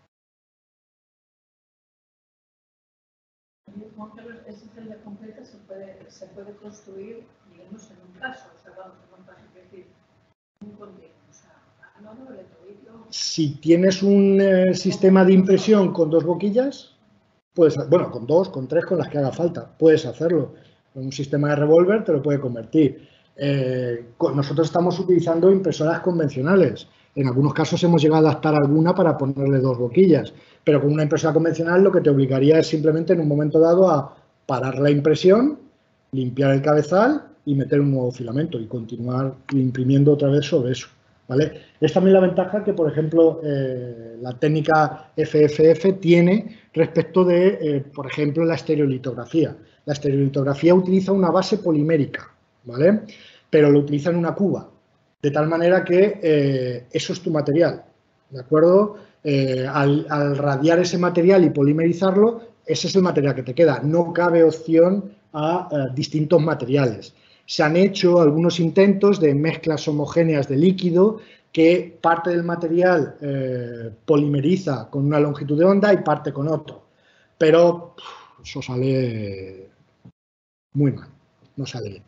Esa celda completa se puede construir, digamos, en un caso, o sea, vamos, en un caso, es decir, un continuo, o sea, no electrolito. Si tienes un sistema de impresión con dos boquillas, puedes, bueno, con dos, con tres, con las que haga falta, puedes hacerlo. Un sistema de revólver te lo puede convertir. Nosotros estamos utilizando impresoras convencionales. En algunos casos hemos llegado a adaptar alguna para ponerle dos boquillas, pero con una impresora convencional lo que te obligaría es simplemente en un momento dado a parar la impresión, limpiar el cabezal y meter un nuevo filamento y continuar imprimiendo otra vez sobre eso, ¿vale? Es también la ventaja que, por ejemplo, la técnica FFF tiene respecto de, por ejemplo, la estereolitografía. La estereolitografía utiliza una base polimérica, ¿vale? Pero lo utiliza en una cuba, de tal manera que eso es tu material, ¿de acuerdo? Al radiar ese material y polimerizarlo, ese es el material que te queda. No cabe opción a distintos materiales. Se han hecho algunos intentos de mezclas homogéneas de líquido que parte del material polimeriza con una longitud de onda y parte con otro. Pero eso sale muy mal, no sale bien.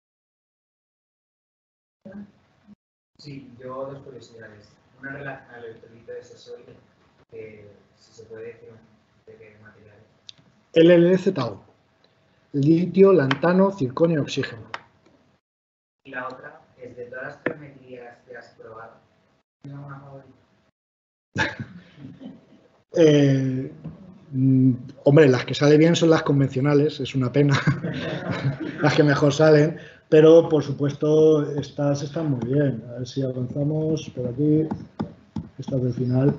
Sí, yo dos curiosidades. Una relación al electrolito de ese sólido, si se puede decir de qué materiales. LLZO, litio, lantano, circonio, oxígeno. Y la otra es de todas las geometrías que has probado, ¿tienes alguna favorita? Hombre, las que salen bien son las convencionales, es una pena, las que mejor salen, pero por supuesto estas están muy bien. A ver si avanzamos por aquí, esta del final.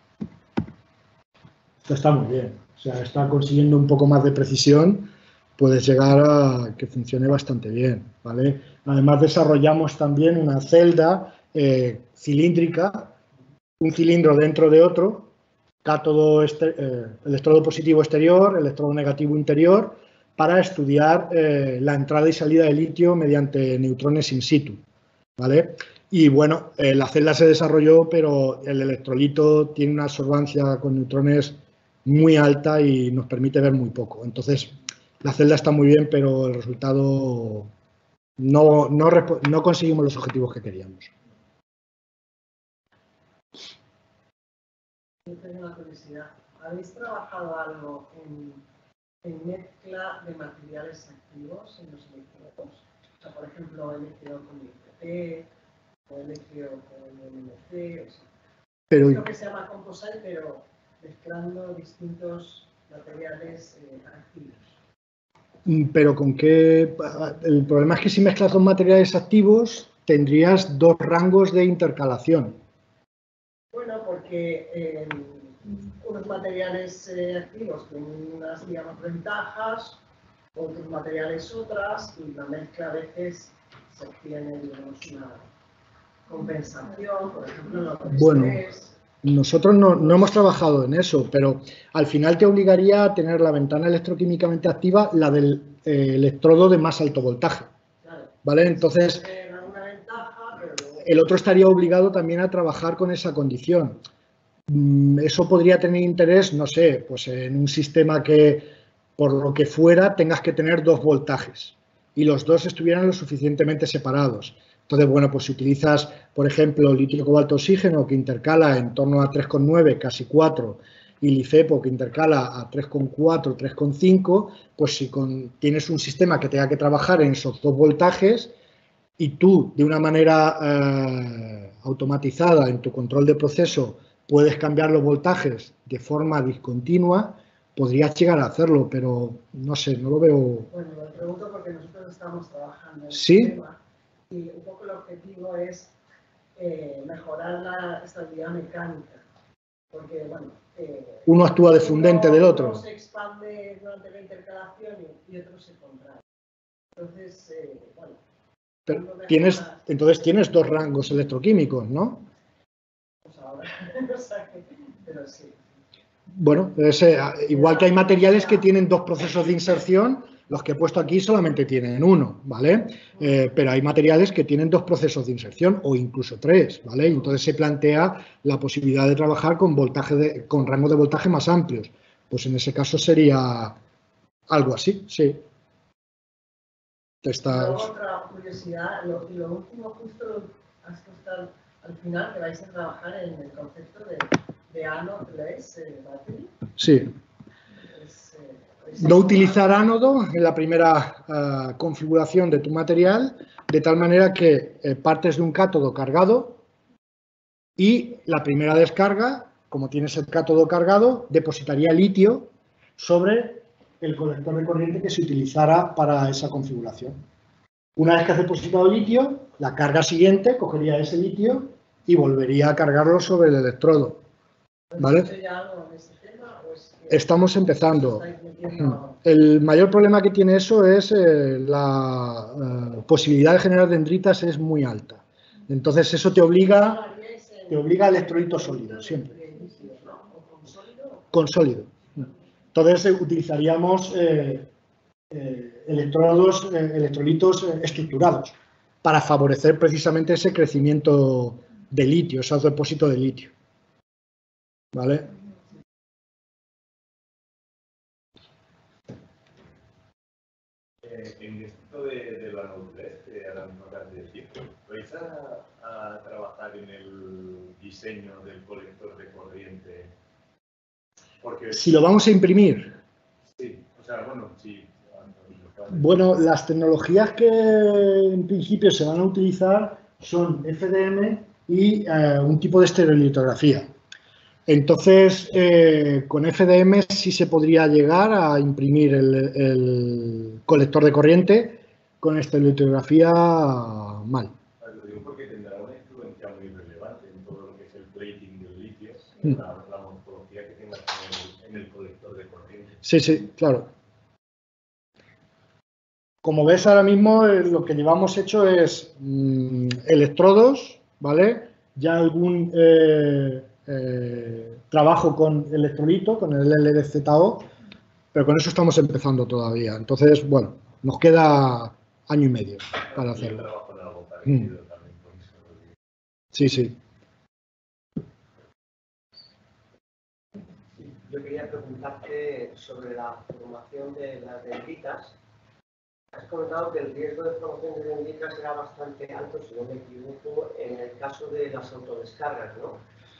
Esta está muy bien, o sea, está consiguiendo un poco más de precisión, puedes llegar a que funcione bastante bien, ¿vale? Además desarrollamos también una celda cilíndrica, un cilindro dentro de otro, cátodo electrodo positivo exterior, electrodo negativo interior, para estudiar la entrada y salida de litio mediante neutrones in situ, ¿vale? Y bueno, la celda se desarrolló, pero el electrolito tiene una absorbancia con neutrones muy alta y nos permite ver muy poco. Entonces, la celda está muy bien, pero el resultado no conseguimos los objetivos que queríamos. Yo tengo una curiosidad. ¿Habéis trabajado algo en mezcla de materiales activos en los electrodos? O sea, por ejemplo, LCO con IFT o LCO con MMC. O sea, Pero, es lo que se llama composite, pero mezclando distintos materiales activos. Pero con qué... El problema es que si mezclas dos materiales activos, tendrías dos rangos de intercalación. Bueno, porque algunos materiales activos tienen unas, digamos, ventajas, otros materiales otras, y la mezcla a veces se obtiene, digamos, una compensación, por ejemplo, en lo que Bueno, es. Nosotros no hemos trabajado en eso, pero al final te obligaría a tener la ventana electroquímicamente activa, la del electrodo de más alto voltaje. Claro. ¿Vale? Entonces, Una ventaja, pero el otro estaría obligado también a trabajar con esa condición. Eso podría tener interés, no sé, pues en un sistema que, por lo que fuera, tengas que tener 2 voltajes y los dos estuvieran lo suficientemente separados. Entonces, bueno, pues si utilizas, por ejemplo, litio, cobalto, oxígeno, que intercala en torno a 3,9, casi 4, y LiFePO, que intercala a 3,4, 3,5, pues si tienes un sistema que tenga que trabajar en esos 2 voltajes y tú, de una manera automatizada en tu control de proceso, puedes cambiar los voltajes de forma discontinua, podrías llegar a hacerlo, pero no sé, no lo veo. Bueno, lo pregunto porque nosotros estamos trabajando en el ¿Sí? tema y un poco el objetivo es mejorar la estabilidad mecánica, porque, bueno, uno actúa de fundente del otro. Uno se expande durante la intercalación y otro se contrae. Entonces, bueno. Pero entonces tienes 2 rangos electroquímicos, ¿no? Pues ahora, o sea pero sí. Bueno, igual que hay materiales que tienen 2 procesos de inserción, los que he puesto aquí solamente tienen 1, ¿vale? Pero hay materiales que tienen 2 procesos de inserción o incluso 3, ¿vale? Y entonces se plantea la posibilidad de trabajar con con rangos de voltaje más amplios. Pues en ese caso sería algo así, sí. Luego otra curiosidad, lo último justo hasta al final que vais a trabajar en el concepto de anode-less battery. Sí. No utilizar ánodo en la primera configuración de tu material, de tal manera que partes de un cátodo cargado y la primera descarga, como tienes el cátodo cargado, depositaría litio sobre el colector de corriente que se utilizara para esa configuración. Una vez que has depositado litio, la carga siguiente cogería ese litio y volvería a cargarlo sobre el electrodo. ¿Vale? Estamos empezando. El mayor problema que tiene eso es la posibilidad de generar dendritas es muy alta. Entonces eso te obliga a electrolito sólido, siempre. Con sólido. Entonces utilizaríamos electrolitos estructurados para favorecer precisamente ese crecimiento de litio, esos depósitos de litio. ¿Vale? En esto de la anode-less, que ahora mismo acabas de decir, ¿vais a trabajar en el diseño del colector de corriente? Porque si lo vamos a imprimir. Sí, o sea, bueno, sí. Bueno, las tecnologías que en principio se van a utilizar son FDM y un tipo de estereolitografía. Entonces, con FDM sí se podría llegar a imprimir el colector de corriente, con estereolitografía mal. Lo digo porque tendrá una influencia muy relevante en todo lo que es el plating del litio, la morfología que tengas en el colector de corriente. Sí, sí, claro. Como ves ahora mismo, lo que llevamos hecho es electrodos, ¿vale? Ya algún trabajo con electrolito, con el LDZO, pero con eso estamos empezando todavía. Entonces, bueno, nos queda año y medio para hacerlo. Yo trabajo en algo parecido también con eso. Sí, sí. Yo quería preguntarte sobre la formación de las dendritas. Has comentado que el riesgo de formación de dendritas era bastante alto, si no me equivoco, en el caso de las autodescargas, ¿no?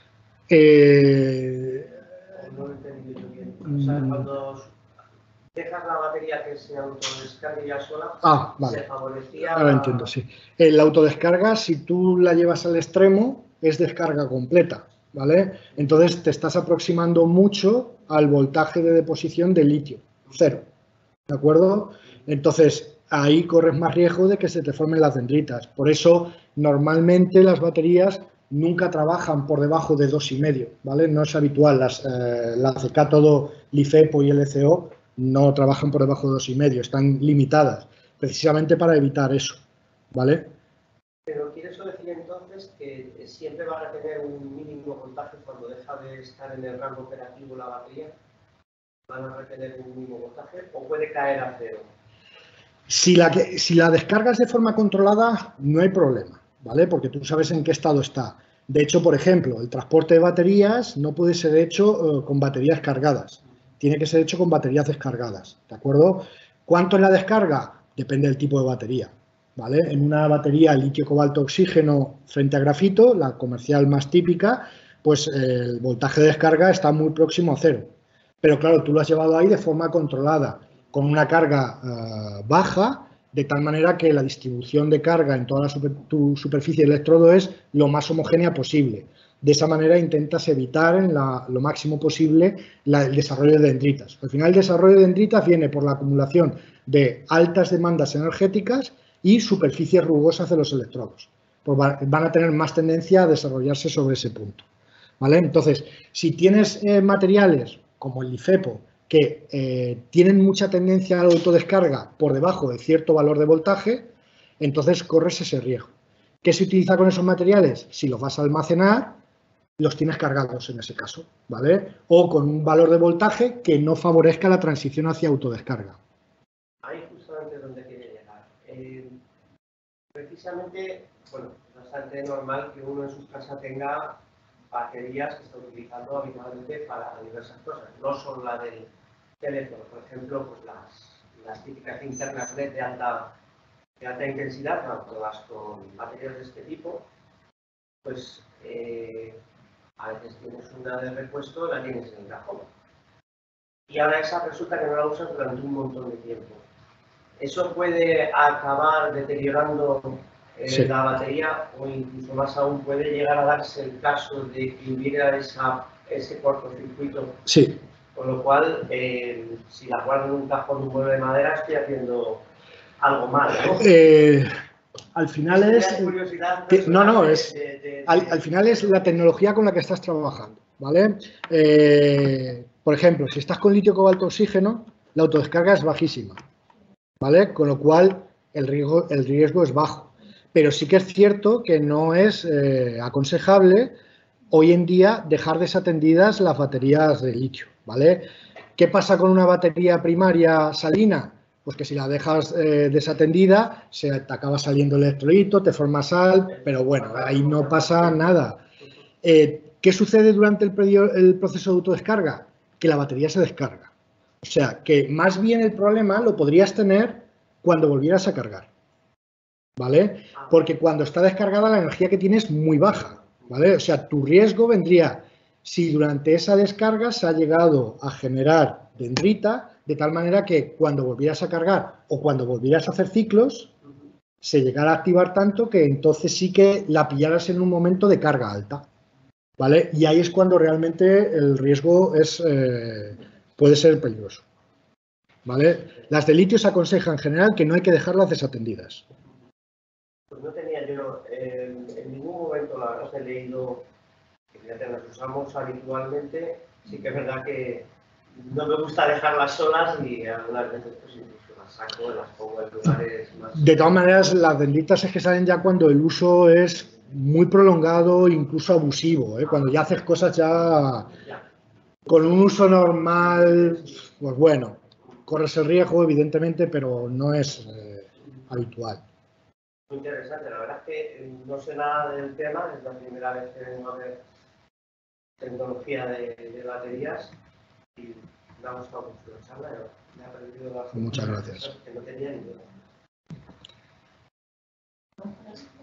No lo he entendido yo bien. O sea, cuando dejas la batería que se autodescargue ya sola, vale. se favorecía... Ahora entiendo, sí. La autodescarga, si tú la llevas al extremo, es descarga completa, ¿vale? Entonces te estás aproximando mucho al voltaje de deposición de litio, 0, ¿de acuerdo? Entonces, ahí corres más riesgo de que se te formen las dendritas. Por eso, normalmente las baterías nunca trabajan por debajo de 2,5, ¿vale? No es habitual, las de cátodo, LiFePO y LCO no trabajan por debajo de 2,5, están limitadas, precisamente para evitar eso, ¿vale? Pero ¿quiere eso decir entonces que siempre van a tener un mínimo voltaje cuando deja de estar en el rango operativo la batería? ¿Van a retener un mínimo voltaje o puede caer a cero? Si la descargas de forma controlada, no hay problema, ¿vale? Porque tú sabes en qué estado está. De hecho, por ejemplo, el transporte de baterías no puede ser hecho con baterías cargadas. Tiene que ser hecho con baterías descargadas, ¿de acuerdo? ¿Cuánto es la descarga? Depende del tipo de batería, ¿vale? En una batería litio, cobalto, oxígeno frente a grafito, la comercial más típica, pues el voltaje de descarga está muy próximo a cero. Pero claro, tú lo has llevado ahí de forma controlada, con una carga baja, de tal manera que la distribución de carga en toda tu superficie de electrodo es lo más homogénea posible. De esa manera intentas evitar lo máximo posible el desarrollo de dendritas. Al final el desarrollo de dendritas viene por la acumulación de altas demandas energéticas y superficies rugosas de los electrodos. Pues van a tener más tendencia a desarrollarse sobre ese punto, ¿vale? Entonces, si tienes materiales como el LiFePO, que tienen mucha tendencia a la autodescarga por debajo de cierto valor de voltaje, entonces corres ese riesgo. ¿Qué se utiliza con esos materiales? Si los vas a almacenar, los tienes cargados en ese caso, ¿vale? O con un valor de voltaje que no favorezca la transición hacia autodescarga. Ahí justamente es donde quiere llegar. Precisamente, bueno, es bastante normal que uno en su casa tenga baterías que está utilizando habitualmente para diversas cosas, no solo la del teléfono, por ejemplo, pues las típicas internas LED de alta intensidad, con baterías de este tipo, pues a veces tienes una de repuesto y la tienes en el cajón. Y ahora esa resulta que no la usas durante un montón de tiempo. Eso puede acabar deteriorando Sí. la batería, o incluso más aún puede llegar a darse el caso de que hubiera ese cortocircuito. Sí. Con lo cual, si la guardo en un cajón de un mueble de madera, estoy haciendo algo mal, ¿no? Al final al final es la tecnología con la que estás trabajando, ¿vale? Por ejemplo, si estás con litio, cobalto, oxígeno, la autodescarga es bajísima, ¿vale? Con lo cual el riesgo es bajo. Pero sí que es cierto que no es aconsejable hoy en día dejar desatendidas las baterías de litio, ¿vale? ¿Qué pasa con una batería primaria salina? Pues que si la dejas desatendida, se te acaba saliendo el electrolito, te forma sal, pero bueno, ahí no pasa nada. ¿Qué sucede durante el proceso de autodescarga? Que la batería se descarga. O sea, que más bien el problema lo podrías tener cuando volvieras a cargar, ¿vale? Porque cuando está descargada la energía que tienes es muy baja, ¿vale? O sea, tu riesgo vendría si durante esa descarga se ha llegado a generar dendrita, de tal manera que cuando volvieras a cargar o cuando volvieras a hacer ciclos, se llegara a activar tanto que entonces sí que la pillaras en un momento de carga alta, ¿vale? Y ahí es cuando realmente el riesgo puede ser peligroso, ¿vale? Las de litio se aconseja en general que no hay que dejarlas desatendidas. Pues no tenía yo en ningún momento, la verdad, he leído que fíjate, las usamos habitualmente. Sí que es verdad que no me gusta dejarlas solas y algunas veces pues incluso las saco, las pongo en lugares más... De todas maneras, las dendritas es que salen ya cuando el uso es muy prolongado, incluso abusivo, ¿eh? Cuando ya haces cosas ya con un uso normal, pues bueno, corres el riesgo, evidentemente, pero no es habitual. Muy interesante, la verdad es que no sé nada del tema, es la primera vez que vengo a ver tecnología de baterías y me ha gustado mucho la charla, me ha aprendido bastante. Muchas gracias. Que no tenía ni idea.